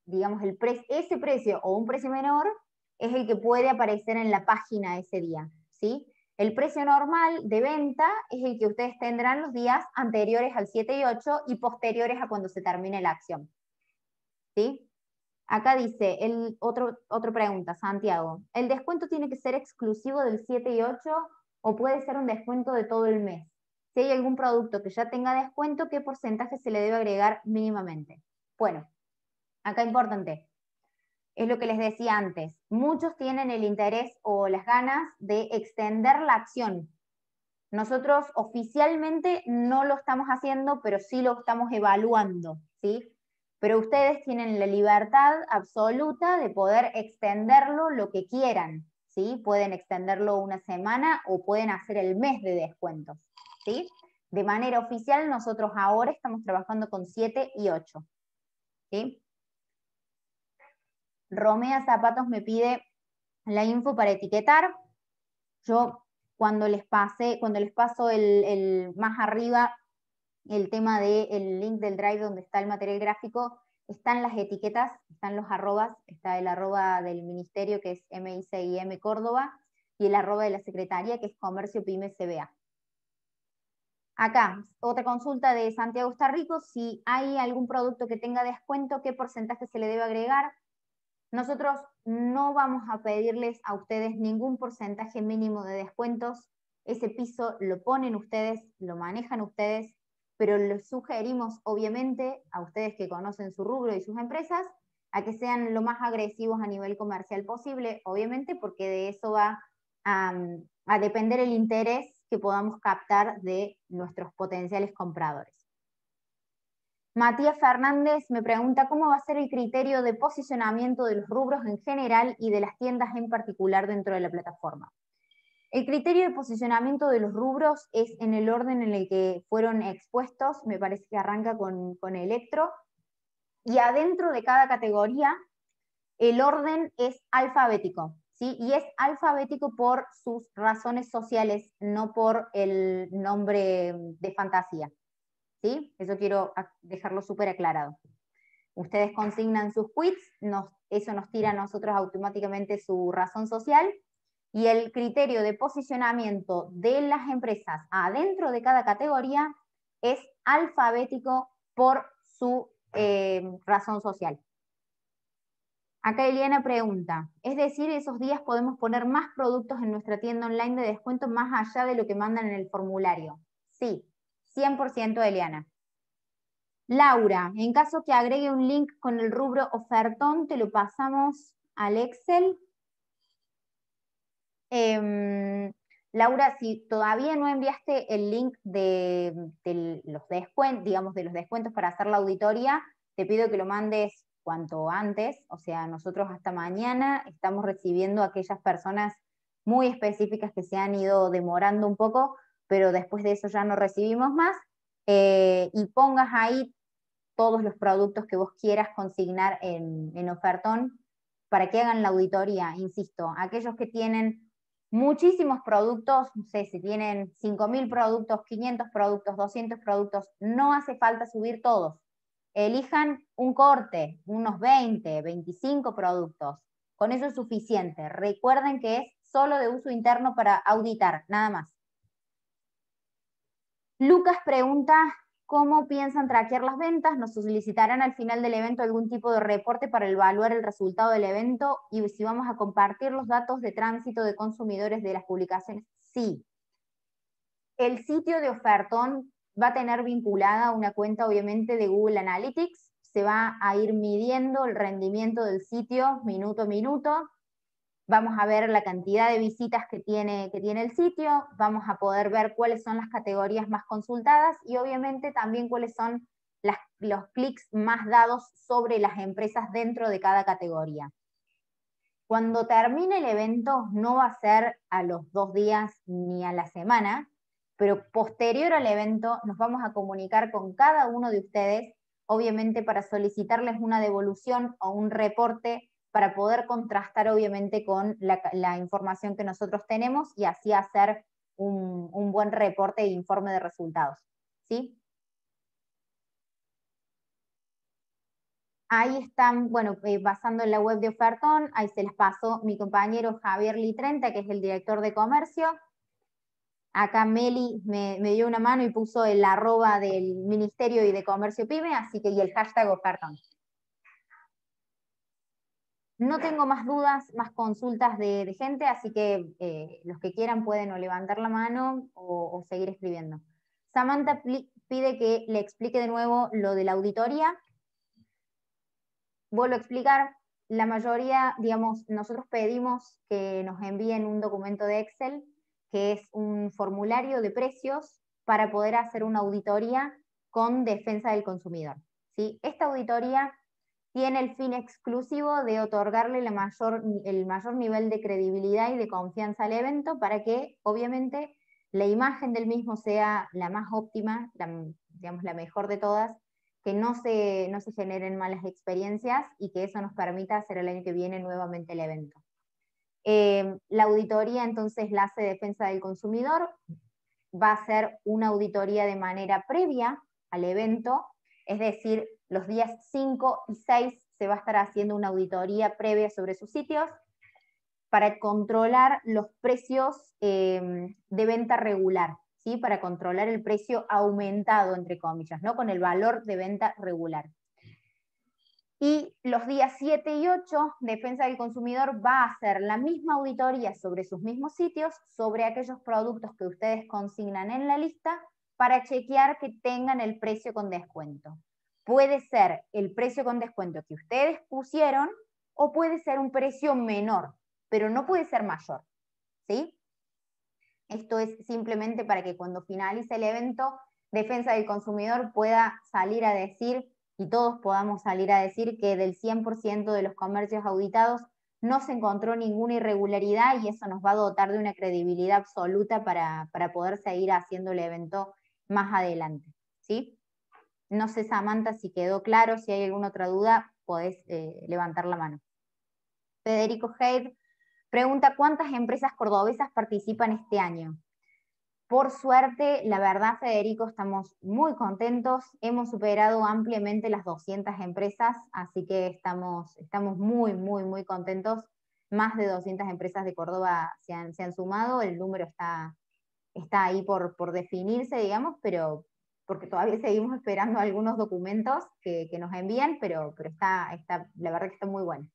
Speaker 2: ese precio o un precio menor es el que puede aparecer en la página ese día, ¿sí? El precio normal de venta es el que ustedes tendrán los días anteriores al 7 y 8 y posteriores a cuando se termine la acción, ¿sí? Acá dice, otra pregunta, Santiago, ¿el descuento tiene que ser exclusivo del 7 y 8 o puede ser un descuento de todo el mes? Si hay algún producto que ya tenga descuento, ¿qué porcentaje se le debe agregar mínimamente? Bueno, acá importante, es lo que les decía antes, muchos tienen el interés o las ganas de extender la acción. Nosotros oficialmente no lo estamos haciendo, pero sí lo estamos evaluando, ¿sí? Pero ustedes tienen la libertad absoluta de poder extenderlo lo que quieran, ¿sí? Pueden extenderlo una semana o pueden hacer el mes de descuentos, ¿sí? De manera oficial, nosotros ahora estamos trabajando con 7 y 8, ¿sí? Romea Zapatos me pide la info para etiquetar. Yo cuando les paso el más arriba el tema del link del Drive donde está el material gráfico, están las etiquetas, están los arrobas, está el arroba del ministerio que es MICIM Córdoba y el arroba de la secretaría que es Comercio Pyme CBA. Acá, otra consulta de Santiago Starrico, si hay algún producto que tenga descuento, ¿qué porcentaje se le debe agregar? Nosotros no vamos a pedirles a ustedes ningún porcentaje mínimo de descuentos, ese piso lo ponen ustedes, lo manejan ustedes, pero les sugerimos obviamente a ustedes que conocen su rubro y sus empresas, a que sean lo más agresivos a nivel comercial posible, obviamente porque de eso va a depender el interés que podamos captar de nuestros potenciales compradores. Matías Fernández me pregunta cómo va a ser el criterio de posicionamiento de los rubros en general y de las tiendas en particular dentro de la plataforma. El criterio de posicionamiento de los rubros es en el orden en el que fueron expuestos, me parece que arranca con electro, y adentro de cada categoría el orden es alfabético, ¿sí? Y es alfabético por sus razones sociales, no por el nombre de fantasía. ¿Sí? Eso quiero dejarlo súper aclarado. Ustedes consignan sus quits, eso nos tira a nosotros automáticamente su razón social, y el criterio de posicionamiento de las empresas adentro de cada categoría es alfabético por su razón social. Acá Eliana pregunta, es decir, esos días podemos poner más productos en nuestra tienda online de descuento más allá de lo que mandan en el formulario. Sí, 100% Eliana. Laura, en caso que agregue un link con el rubro ofertón, te lo pasamos al Excel. Laura, si todavía no enviaste el link de los descuentos, digamos, de los descuentos para hacer la auditoría, te pido que lo mandes cuanto antes. O sea, nosotros hasta mañana estamos recibiendo a aquellas personas muy específicas que se han ido demorando un poco, pero después de eso ya no recibimos más. Y pongas ahí todos los productos que vos quieras consignar en ofertón para que hagan la auditoría. Insisto, aquellos que tienen muchísimos productos, no sé, si tienen 5.000 productos, 500 productos, 200 productos, no hace falta subir todos. Elijan un corte, unos 20, 25 productos. Con eso es suficiente. Recuerden que es solo de uso interno para auditar, nada más. Lucas pregunta, ¿cómo piensan traquear las ventas? ¿Nos solicitarán al final del evento algún tipo de reporte para evaluar el resultado del evento? Y si vamos a compartir los datos de tránsito de consumidores de las publicaciones. Sí. El sitio de ofertón va a tener vinculada una cuenta, obviamente, de Google Analytics. Se va a ir midiendo el rendimiento del sitio minuto a minuto. Vamos a ver la cantidad de visitas que tiene el sitio, vamos a poder ver cuáles son las categorías más consultadas y obviamente también cuáles son los clics más dados sobre las empresas dentro de cada categoría. Cuando termine el evento, no va a ser a los 2 días ni a la semana, pero posterior al evento nos vamos a comunicar con cada uno de ustedes, obviamente para solicitarles una devolución o un reporte para poder contrastar obviamente con la información que nosotros tenemos y así hacer un buen reporte e informe de resultados. ¿Sí? Ahí están, bueno, basando en la web de ofertón, ahí se les pasó mi compañero Javier Litrenta, que es el director de comercio. Acá Meli me dio una mano y puso el @ del Ministerio y de Comercio PYME, así que y el hashtag ofertón. No tengo más dudas, más consultas de gente, así que los que quieran pueden o levantar la mano o seguir escribiendo. Samantha pide que le explique de nuevo lo de la auditoría. Vuelvo a explicar, la mayoría, digamos, nosotros pedimos que nos envíen un documento de Excel, que es un formulario de precios para poder hacer una auditoría con defensa del consumidor. ¿Sí? Esta auditoría tiene el fin exclusivo de otorgarle el mayor nivel de credibilidad y de confianza al evento para que, obviamente, la imagen del mismo sea la más óptima, digamos, la mejor de todas, que no se generen malas experiencias y que eso nos permita hacer el año que viene nuevamente el evento. La auditoría, entonces, la hace Defensa del Consumidor, va a ser una auditoría de manera previa al evento, es decir, los días 5 y 6 se va a estar haciendo una auditoría previa sobre sus sitios para controlar los precios de venta regular, ¿sí? Para controlar el precio aumentado, entre comillas, ¿no? Con el valor de venta regular. Y los días 7 y 8, Defensa del Consumidor va a hacer la misma auditoría sobre sus mismos sitios, sobre aquellos productos que ustedes consignan en la lista, para chequear que tengan el precio con descuento. Puede ser el precio con descuento que ustedes pusieron o puede ser un precio menor, pero no puede ser mayor, ¿sí? Esto es simplemente para que cuando finalice el evento, Defensa del Consumidor pueda salir a decir, y todos podamos salir a decir, que del 100% de los comercios auditados no se encontró ninguna irregularidad y eso nos va a dotar de una credibilidad absoluta para poder seguir haciendo el evento más adelante, ¿sí? No sé, Samantha, si quedó claro. Si hay alguna otra duda, podés levantar la mano. Federico Heid pregunta, ¿cuántas empresas cordobesas participan este año? Por suerte, la verdad, Federico, estamos muy contentos. Hemos superado ampliamente las 200 empresas, así que estamos muy, muy, muy contentos. Más de 200 empresas de Córdoba se han sumado. El número está ahí por definirse, digamos, pero porque todavía seguimos esperando algunos documentos que nos envían, pero la verdad que está muy bueno.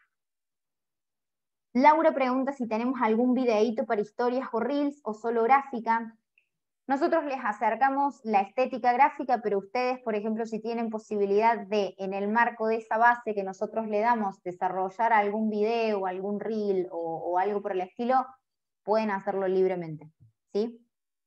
Speaker 2: Laura pregunta si tenemos algún videíto para historias o reels o solo gráfica. Nosotros les acercamos la estética gráfica, pero ustedes, por ejemplo, si tienen posibilidad de, en el marco de esa base que nosotros le damos, desarrollar algún video, algún reel o algo por el estilo, pueden hacerlo libremente, ¿sí?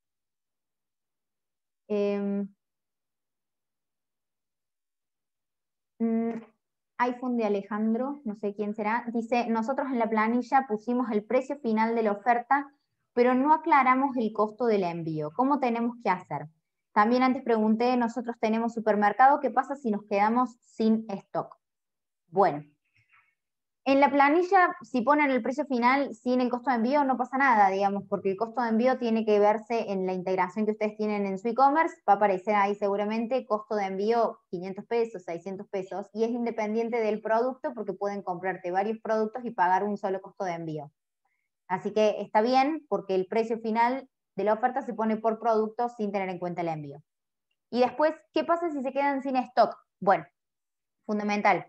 Speaker 2: iPhone de Alejandro, no sé quién será, dice, nosotros en la planilla pusimos el precio final de la oferta, pero no aclaramos el costo del envío. ¿Cómo tenemos que hacer? También antes pregunté, nosotros tenemos supermercado, ¿qué pasa si nos quedamos sin stock? Bueno, en la planilla, si ponen el precio final sin el costo de envío, no pasa nada, digamos, porque el costo de envío tiene que verse en la integración que ustedes tienen en su e-commerce, va a aparecer ahí seguramente costo de envío 500 pesos, 600 pesos, y es independiente del producto porque pueden comprarte varios productos y pagar un solo costo de envío. Así que está bien porque el precio final de la oferta se pone por producto sin tener en cuenta el envío. Y después, ¿qué pasa si se quedan sin stock? Bueno, fundamental.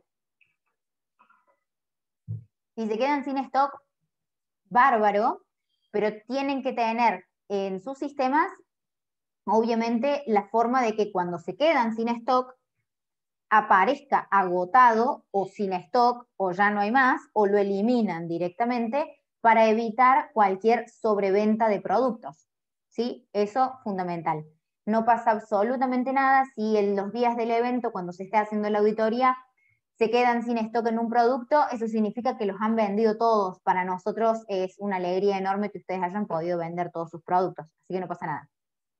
Speaker 2: Si se quedan sin stock, bárbaro, pero tienen que tener en sus sistemas, obviamente, la forma de que cuando se quedan sin stock, aparezca agotado o sin stock, o ya no hay más, o lo eliminan directamente para evitar cualquier sobreventa de productos. ¿Sí? Eso fundamental. No pasa absolutamente nada si en los días del evento, cuando se esté haciendo la auditoría, se quedan sin stock en un producto, eso significa que los han vendido todos. Para nosotros es una alegría enorme que ustedes hayan podido vender todos sus productos, así que no pasa nada.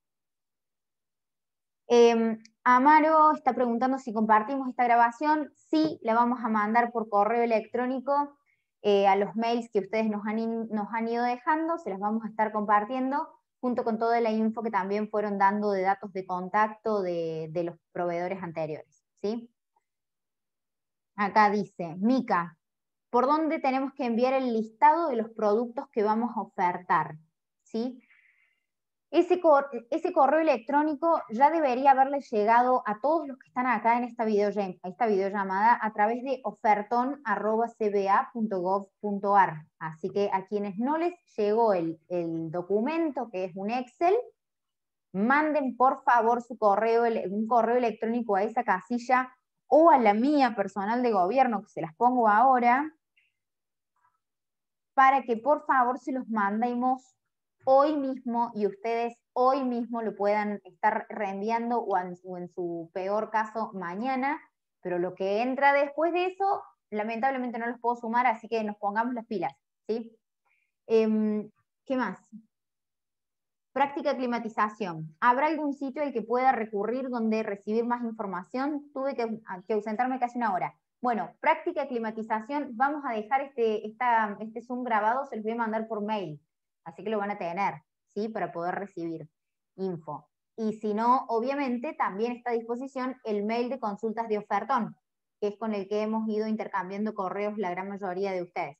Speaker 2: Amaro está preguntando si compartimos esta grabación. Sí, la vamos a mandar por correo electrónico a los mails que ustedes nos han ido dejando, se las vamos a estar compartiendo, junto con toda la info que también fueron dando de datos de contacto de los proveedores anteriores, ¿sí? Acá dice, Mica, ¿por dónde tenemos que enviar el listado de los productos que vamos a ofertar? ¿Sí? Ese correo electrónico ya debería haberle llegado a todos los que están acá en esta videollamada a través de oferton@cba.gov.ar. Así que a quienes no les llegó el documento, que es un Excel, manden por favor un correo electrónico a esa casilla o a la mía personal de gobierno, que se las pongo ahora, para que por favor se los mandemos hoy mismo y ustedes hoy mismo lo puedan estar reenviando o en su peor caso mañana, pero lo que entra después de eso, lamentablemente no los puedo sumar, así que nos pongamos las pilas, ¿sí? ¿Qué más? Práctica climatización. ¿Habrá algún sitio al que pueda recurrir donde recibir más información? Tuve que ausentarme casi una hora. Bueno, práctica climatización, vamos a dejar este Zoom grabado, se los voy a mandar por mail. Así que lo van a tener, ¿sí? Para poder recibir info. Y si no, obviamente, también está a disposición el mail de consultas de Ofertón, que es con el que hemos ido intercambiando correos la gran mayoría de ustedes.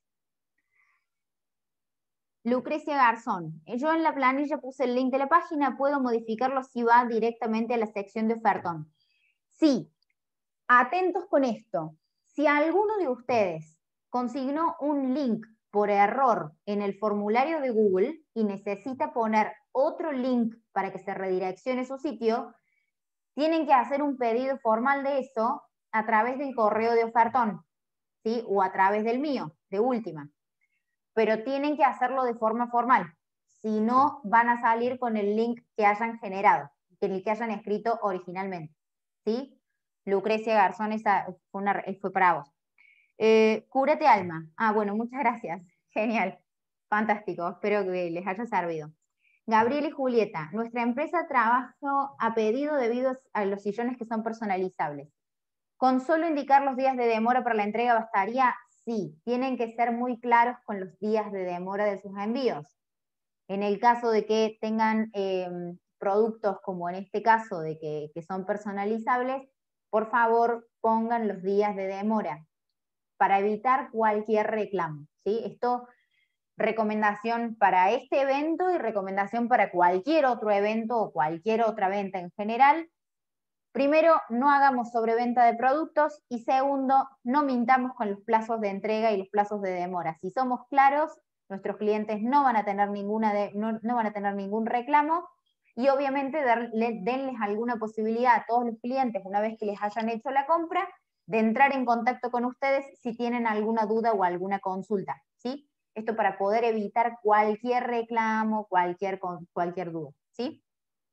Speaker 2: Lucrecia Garzón, yo en la planilla puse el link de la página, ¿puedo modificarlo si va directamente a la sección de Ofertón? Sí, atentos con esto. Si alguno de ustedes consignó un link por error en el formulario de Google y necesita poner otro link para que se redireccione su sitio, tienen que hacer un pedido formal de eso a través del correo de Ofertón, ¿sí? O a través del mío, de última. Pero tienen que hacerlo de forma formal. Si no, van a salir con el link que hayan generado, el que hayan escrito originalmente, ¿sí? Lucrecia Garzón, esa fue para vos. Cúrate Alma. Bueno, muchas gracias. Genial. Fantástico. Espero que les haya servido. Gabriel y Julieta. Nuestra empresa trabaja a pedido debido a los sillones que son personalizables. ¿Con solo indicar los días de demora para la entrega bastaría? Sí. Tienen que ser muy claros con los días de demora de sus envíos. En el caso de que tengan productos como en este caso de que son personalizables, por favor pongan los días de demora para evitar cualquier reclamo, ¿sí? Esto recomendación para este evento y recomendación para cualquier otro evento o cualquier otra venta en general. Primero, no hagamos sobreventa de productos, y segundo, no mintamos con los plazos de entrega y los plazos de demora. Si somos claros, nuestros clientes no van a tener no van a tener ningún reclamo, y obviamente denles alguna posibilidad a todos los clientes, una vez que les hayan hecho la compra, de entrar en contacto con ustedes si tienen alguna duda o alguna consulta, ¿sí? Esto para poder evitar cualquier reclamo, cualquier duda, ¿sí?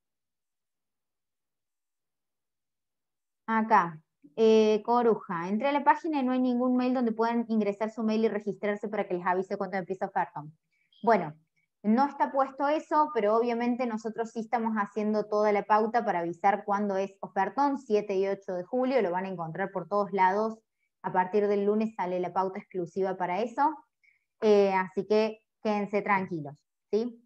Speaker 2: Acá, Coruja, entré a la página y no hay ningún mail donde puedan ingresar su mail y registrarse para que les avise cuando empieza Ofertón. Bueno, no está puesto eso, pero obviamente nosotros sí estamos haciendo toda la pauta para avisar cuándo es Ofertón, 7 y 8 de julio, lo van a encontrar por todos lados. A partir del lunes sale la pauta exclusiva para eso, así que quédense tranquilos, ¿sí?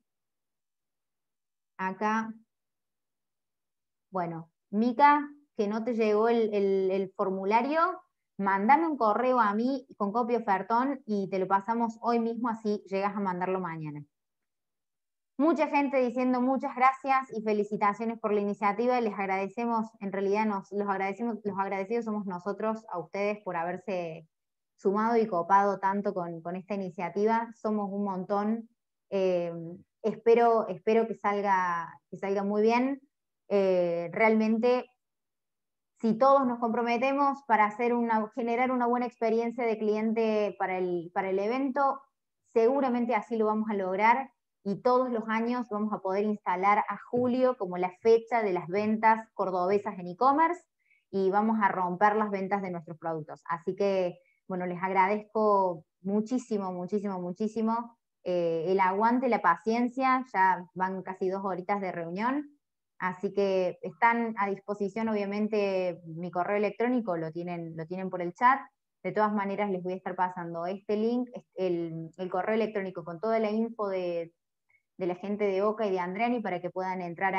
Speaker 2: Acá, bueno, Mica, que no te llegó el formulario, mándame un correo a mí con copia Ofertón y te lo pasamos hoy mismo, así llegas a mandarlo mañana. Mucha gente diciendo muchas gracias y felicitaciones por la iniciativa, les agradecemos, en realidad los agradecidos somos nosotros a ustedes por haberse sumado y copado tanto con esta iniciativa, somos un montón, espero que salga muy bien, realmente si todos nos comprometemos para generar una buena experiencia de cliente para el evento, seguramente así lo vamos a lograr, y todos los años vamos a poder instalar a julio como la fecha de las ventas cordobesas en e-commerce, y vamos a romper las ventas de nuestros productos. Así que, bueno, les agradezco muchísimo, muchísimo, muchísimo el aguante, la paciencia, ya van casi 2 horitas de reunión. Así que están a disposición, obviamente, mi correo electrónico lo tienen por el chat. De todas maneras, les voy a estar pasando este link, el correo electrónico con toda la info de la gente de Oca y de Andreani para que puedan entrar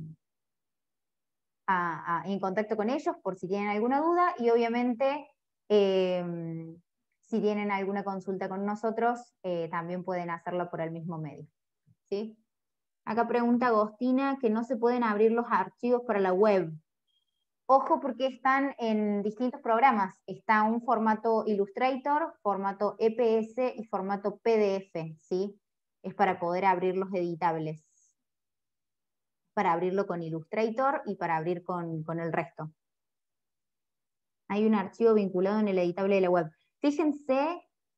Speaker 2: en contacto con ellos por si tienen alguna duda, y obviamente si tienen alguna consulta con nosotros, también pueden hacerlo por el mismo medio, ¿sí? Acá pregunta Agostina que no se pueden abrir los archivos para la web. Ojo, porque están en distintos programas. Está un formato Illustrator, formato EPS y formato PDF, ¿sí? Es para poder abrir los editables. Para abrirlo con Illustrator y para abrir con el resto. Hay un archivo vinculado en el editable de la web. Fíjense.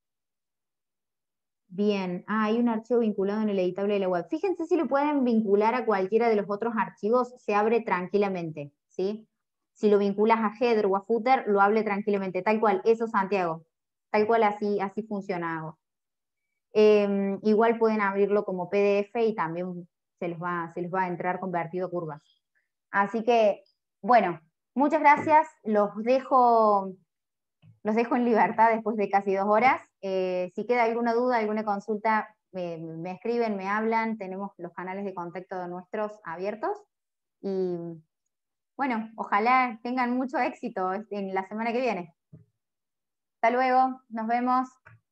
Speaker 2: Bien, hay un archivo vinculado en el editable de la web. Fíjense si lo pueden vincular a cualquiera de los otros archivos, se abre tranquilamente, ¿sí? Si lo vinculas a header o a footer, lo abre tranquilamente, tal cual, eso Santiago, tal cual así funciona. Igual pueden abrirlo como PDF y también se les va a entrar convertido a curvas. Así que, bueno, muchas gracias, los dejo en libertad después de casi 2 horas. Si queda alguna duda, alguna consulta, me escriben, me hablan, tenemos los canales de contacto nuestros abiertos. Y bueno, ojalá tengan mucho éxito en la semana que viene. Hasta luego, nos vemos.